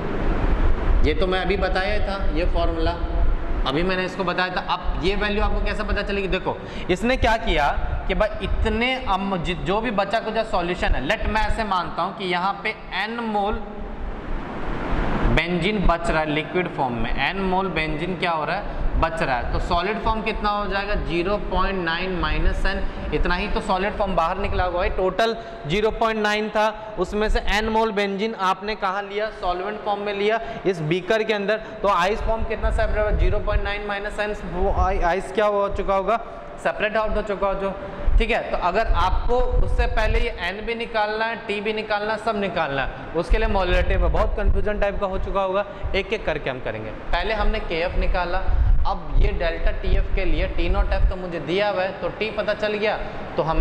[SPEAKER 1] ये तो मैं अभी बताया था, ये फॉर्मूला अभी मैंने इसको बताया था। अब ये वैल्यू आपको कैसे पता चलेगी, देखो इसने क्या किया कि भाई इतने अम, जो भी बचा कुछ सॉल्यूशन है, लेट मैं ऐसे मानता हूँ कि यहाँ पे एन मोल बेंजीन बच रहा है लिक्विड फॉर्म में, एन मोल बेंजीन क्या हो रहा है, बच रहा है। तो सॉलिड फॉर्म कितना हो जाएगा, zero point nine minus N, इतना ही तो सॉलिड फॉर्म बाहर निकला हुआ है। टोटल ज़ीरो पॉइंट नाइन था, उसमें से एन मोल बेंजीन आपने कहाँ लिया, सॉल्वेंट फॉर्म में लिया इस बीकर के अंदर। तो आइस फॉर्म कितना सेपरेट होगा, zero point nine minus N, वो आइस क्या हो चुका होगा, सेपरेट आउट हो चुका हो जो, ठीक है। तो अगर आपको उससे पहले ये एन भी निकालना है, टी भी निकालना है, सब निकालना है, उसके लिए मोलैलिटी में बहुत कंफ्यूजन टाइप का हो चुका होगा, एक एक करके हम करेंगे। पहले हमने के एफ निकाला, अब ये डेल्टा टी एफ के लिए टी नॉट एफ तो मुझे दिया हुआ है, तो टी पता चल गया तो हम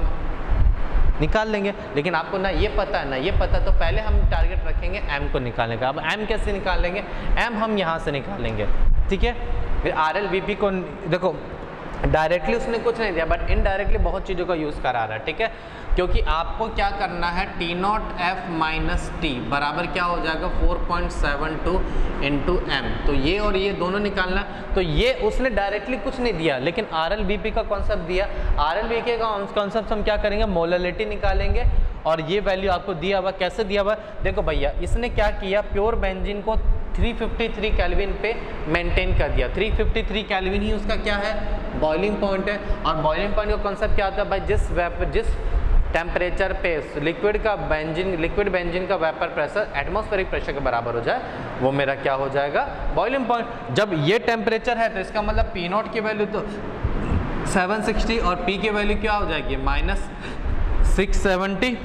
[SPEAKER 1] निकाल लेंगे। लेकिन आपको ना ये पता है ना ये पता, तो पहले हम टारगेट रखेंगे एम को निकालने का। अब एम कैसे निकाल लेंगे, एम हम यहाँ से निकालेंगे, ठीक है। फिर आर एल वी पी को देखो डायरेक्टली उसने कुछ नहीं दिया, बट इनडायरेक्टली बहुत चीज़ों का यूज़ करा रहा है, ठीक है। क्योंकि आपको क्या करना है, T not F minus T बराबर क्या हो जाएगा, four point seven two into M. तो ये और ये दोनों निकालना, तो ये उसने डायरेक्टली कुछ नहीं दिया, लेकिन आर एल वी पी का कॉन्सेप्ट दिया। आर एल वी पी का कॉन्सेप्ट हम क्या करेंगे, मोलैलिटी निकालेंगे, और ये वैल्यू आपको दिया हुआ, कैसे दिया हुआ, देखो भैया इसने क्या किया, प्योर बेंजीन को थ्री फिफ्टी थ्री केल्विन पे मेंटेन कर दिया। थ्री फिफ्टी थ्री केल्विन ही उसका क्या है, बॉइलिंग पॉइंट है। और बॉइलिंग पॉइंट का कॉन्सेप्ट क्या होता है भाई, जिस वेपर जिस टेम्परेचर पे लिक्विड का बेंजीन लिक्विड बेंजीन का वेपर प्रेशर एटमॉस्फेरिक प्रेशर के बराबर हो जाए, वो मेरा क्या हो जाएगा, बॉइलिंग पॉइंट। जब ये टेम्परेचर है तो इसका मतलब पी नॉट की वैल्यू तो सेवन सिक्सटी और पी की वैल्यू क्या हो जाएगी, minus six seventy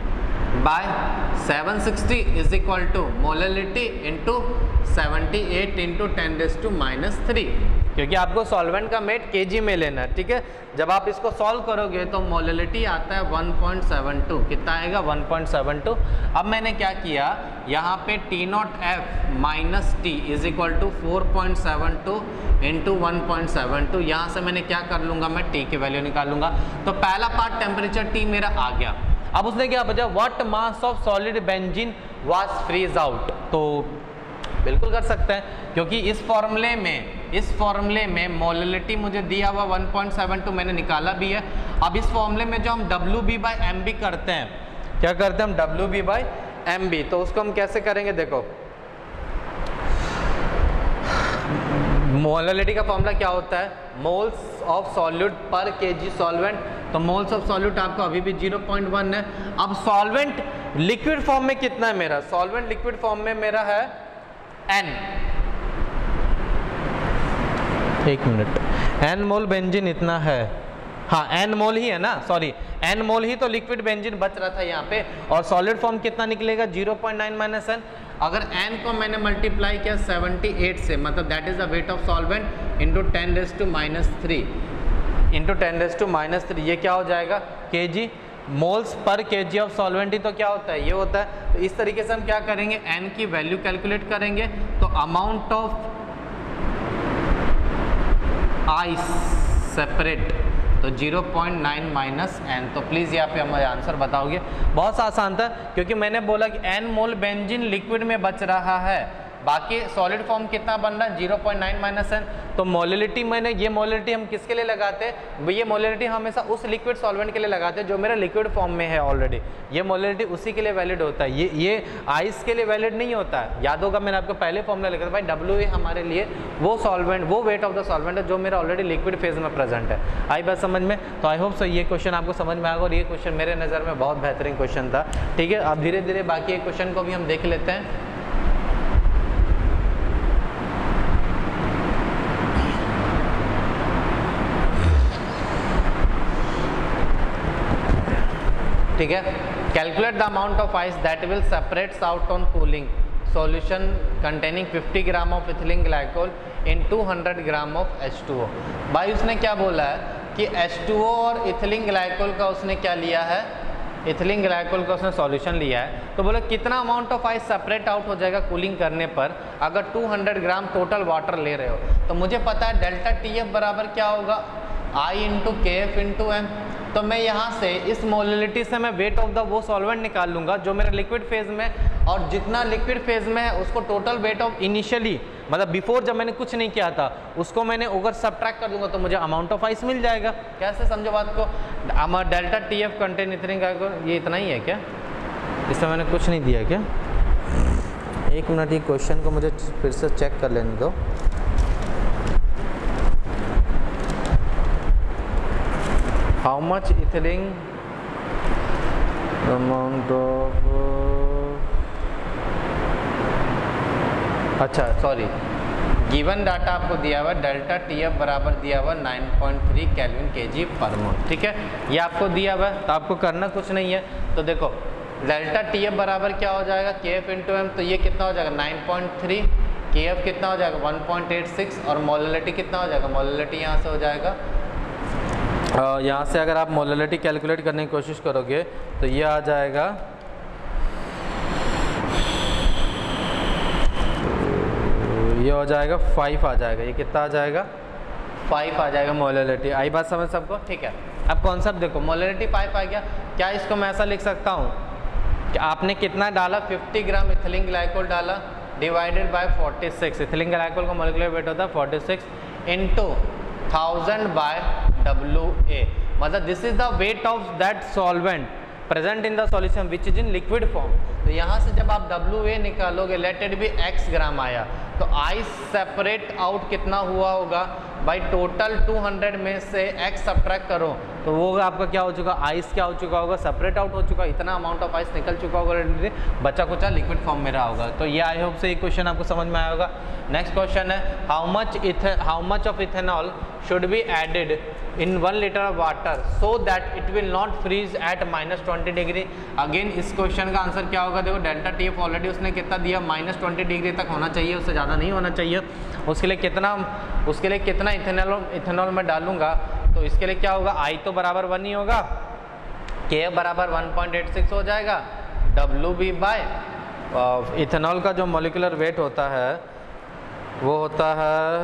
[SPEAKER 1] by seven sixty is equal to molality into seventy eight into ten raise to minus three, क्योंकि आपको सॉल्वेंट का मेट केजी में लेना है, ठीक है। जब आप इसको सॉल्व करोगे तो मोलैलिटी आता है वन पॉइंट सेवन टू, कितना आएगा, वन पॉइंट सेवन टू। अब मैंने क्या किया, यहाँ पे T not F minus T is equal to four point seven two into one point seven two, यहाँ से मैंने क्या कर लूँगा, मैं टी की वैल्यू निकाल लूँगा। तो पहला पार्ट टेम्परेचर टी मेरा आ गया। अब उसने क्या बचा, what mass of solid benzene was freeze out, तो बिल्कुल कर सकते हैं, क्योंकि इस फॉर्मूले में इस फॉर्मूले में मोलैलिटी मुझे दिया हुआ वन पॉइंट सेवन टू, मैंने निकाला भी है। अब इस फॉर्मूले में जो हम W B by M B करते हैं, क्या करते हैं हम, W B by M B, तो उसको हम कैसे करेंगे, देखो मोलैलिटी का फॉर्मूला क्या होता है, moles of solute per KG solvent. तो मोल्स ऑफ सॉल्यूट आपका अभी भी ज़ीरो पॉइंट वन है। अब सॉल्वेंट लिक्विड फॉर्म में कितना है मेरा, सॉल्वेंट लिक्विड फॉर्म में मेरा है एन, एक मिनट, एन मोल बेंजीन इतना है, हाँ एन मोल ही है ना, सॉरी एन मोल ही तो लिक्विड बेंजीन बच रहा था यहाँ पे, और सॉलिड फॉर्म कितना निकलेगा, zero point nine minus N. अगर n को मैंने मल्टीप्लाई किया सेवेंटी एट से, मतलब that is the weight of solvent into ten raise to minus three into ten raise to minus three, ये क्या हो जाएगा, केजी। मोल्स पर केजी ऑफ सॉल्वेंट ही तो क्या होता है, ये होता है। तो इस तरीके से हम क्या करेंगे, n की वैल्यू कैलकुलेट करेंगे, तो अमाउंट ऑफ आइस सेपरेट, तो zero point nine minus N. तो प्लीज़ यहाँ पे हमारे आंसर बताओगे, बहुत सा आसान था, क्योंकि मैंने बोला कि एन मोल बेंजीन लिक्विड में बच रहा है, बाकी सॉलिड फॉर्म कितना बन रहा है zero point nine minus N. तो मोलिलिटी मैंने ये मोलिलिटी हम किसके लिए लगाते हैं, ये मोलिलिटी हमेशा उस लिक्विड सॉल्वेंट के लिए लगाते हैं जो मेरा लिक्विड फॉर्म में है ऑलरेडी, ये मोलिलिटी उसी के लिए वैलिड होता है, ये ये आइस के लिए वैलिड नहीं होता है। याद होगा मैंने आपको पहले फॉर्मूला लिखा था भाई डब्ल्यू ए हमारे लिए वो सॉल्वेंट वो वेट ऑफ द सॉल्वेंट है जो मेरा ऑलरेडी लिक्विड फेज में प्रेजेंट है। आई बात समझ में? तो आई होप सो ये क्वेश्चन आपको समझ में आएगा और ये क्वेश्चन मेरे नज़र में बहुत बेहतरीन क्वेश्चन था। ठीक है, अब धीरे धीरे बाकी एक क्वेश्चन को भी हम देख लेते हैं। ठीक है, calculate the amount of ice that will separates out on cooling solution containing fifty gram of ethylene glycol in two hundred gram of H two O. भाई उसने क्या बोला है कि एच टू ओ और इथिलीन ग्लाइकोल का उसने क्या लिया है, इथिलीन ग्लाइकोल का उसने सॉल्यूशन लिया है। तो बोले कितना amount of ice separate out हो जाएगा कूलिंग करने पर अगर two hundred gram total water ले रहे हो। तो मुझे पता है डेल्टा टी एफ बराबर क्या होगा, आई into K F into M. तो मैं यहाँ से इस मोलिलिटी से मैं वेट ऑफ द वो सॉल्वेंट निकाल लूँगा जो मेरे लिक्विड फेज में, और जितना लिक्विड फेज में है उसको टोटल वेट ऑफ इनिशियली मतलब बिफोर जब मैंने कुछ नहीं किया था उसको मैंने अगर सब्ट्रैक्ट कर दूंगा तो मुझे अमाउंट ऑफ आइस मिल जाएगा। कैसे समझो बात को, हमारा delta T F contain ethylene glycol ये इतना ही है क्या, इसमें मैंने कुछ नहीं दिया क्या? एक मिनट, ये क्वेश्चन को मुझे फिर से चेक कर लेने दो। How much ethylene amount of, अच्छा सॉरी, गिवन डाटा आपको दिया हुआ डेल्टा टी एफ बराबर दिया हुआ nine point three kelvin kg पर मोल। ठीक है, ये आपको दिया हुआ है तो आपको करना कुछ नहीं है। तो देखो डेल्टा टी एफ बराबर क्या हो जाएगा, के एफ इंटू एम, तो ये कितना हो जाएगा nine point three, K F कितना हो जाएगा वन पॉइंट एट सिक्स, और मोलिलिटी कितना हो जाएगा, मोलिलिटी यहाँ से हो जाएगा, यहाँ से अगर आप मोलिलिटी कैलकुलेट करने की कोशिश करोगे तो ये आ जाएगा ये हो जाएगा फाइव आ जाएगा, ये कितना आ जाएगा फाइव आ जाएगा मोलिलिटी। आई बात समझ सबको? ठीक है, अब कॉन्सेप्ट देखो, मोलिलिटी फाइव आ गया, क्या इसको मैं ऐसा लिख सकता हूँ कि आपने कितना डाला फिफ्टी ग्राम इथिलीन ग्लाइकोल डाला divided by forty six, ethylene glycol का मोलिकुलर वेट होता है forty six into thousand by W A, मतलब this is the weight of that solvent present in the solution which is in liquid form. तो यहाँ से जब आप W A निकालोगे, let it be X gram आया, तो आइस सेपरेट आउट कितना हुआ होगा भाई, टोटल टू हंड्रेड में से एक्स सब्ट्रैक्ट करो तो वो आपका क्या हो चुका, आइस क्या हो चुका होगा, सेपरेट आउट हो चुका, इतना अमाउंट ऑफ आइस निकल चुका होगा, बचा कुचा लिक्विड फॉर्म में रहा होगा। तो ये आई होप से ये क्वेश्चन आपको समझ में आया होगा। नेक्स्ट क्वेश्चन है, how much eth how much of ethanol should be added in one litre of water so that it will not freeze at minus twenty degree. Again इस question का आंसर क्या होगा, देखो डेल्टा टी एफ ऑलरेडी उसने कितना दिया, minus twenty degree तक होना चाहिए, उससे ज़्यादा नहीं होना चाहिए। उसके लिए कितना उसके लिए कितना इथेनॉल इथेनॉल में डालूंगा, तो इसके लिए क्या होगा, आई तो बराबर वन ही होगा, के बराबर वन पॉइंट एट सिक्स हो जाएगा, डब्ल्यू बी बाय इथेनॉल का जो मॉलिक्यूलर वेट होता है वो होता है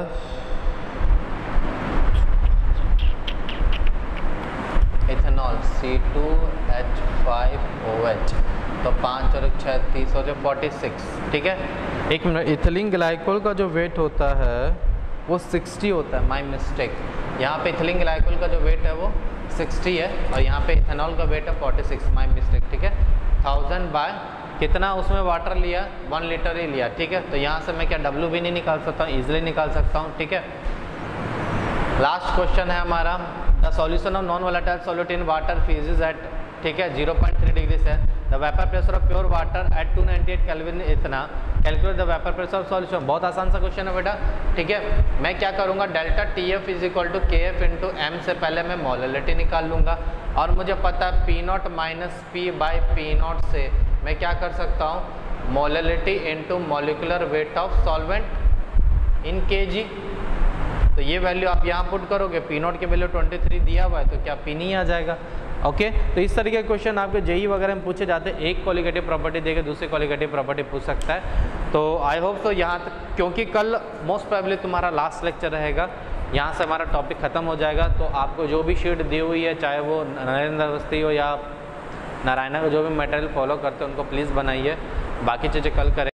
[SPEAKER 1] ethanol C two H five O H, तो पाँच और छः तीस हो जाए फोर्टी सिक्स। ठीक है, एक मिनट, इथिलीन ग्लाइकोल का जो वेट होता है वो सिक्सटी होता है, माय मिस्टेक, यहाँ पे इथिलीन ग्लाइकोल का जो वेट है वो सिक्सटी है और यहाँ पे इथेनॉल का वेट है फोर्टी सिक्स, माय मिस्टेक। ठीक है, थाउजेंड बाय कितना उसमें वाटर लिया, वन लीटर ही लिया। ठीक है, तो यहाँ से मैं क्या डब्ल्यू भी नहीं निकाल सकता हूँ, ईजिली निकाल सकता हूँ। ठीक है, लास्ट क्वेश्चन है हमारा, the solution of non volatile solute in water freezes at, ठीक है, ज़ीरो पॉइंट थ्री डिग्री से, the vapour pressure of pure water at two ninety eight kelvin इतना, calculate the vapour pressure of solution. बहुत आसान सा question है बेटा। ठीक है, मैं क्या करूँगा, delta T F is equal to K F into M से पहले मैं मोलिलिटी निकाल लूँगा, और मुझे पता है P naught minus P by P naught से मैं क्या कर सकता हूँ, molality into molecular weight of solvent in K G. तो ये वैल्यू आप यहाँ पुट करोगे, पी नॉट की वैल्यू ट्वेंटी थ्री दिया हुआ है तो क्या पी नहीं आ जाएगा। ओके, तो इस तरीके के क्वेश्चन आपके जेई वगैरह में पूछे जाते हैं, एक क्वालिटेटिव प्रॉपर्टी देके दूसरी क्वालिटेटिव प्रॉपर्टी पूछ सकता है। तो आई होप तो यहाँ तक, क्योंकि कल मोस्ट प्रोबेबली तुम्हारा लास्ट लेक्चर रहेगा, यहाँ से हमारा टॉपिक ख़त्म हो जाएगा। तो आपको जो भी शीट दी हुई है, चाहे वो नरेंद्र अवस्थी हो या नारायणा को जो भी मटेरियल फॉलो करते हैं उनको प्लीज़ बनाइए, बाकी चीज़ें कल करें।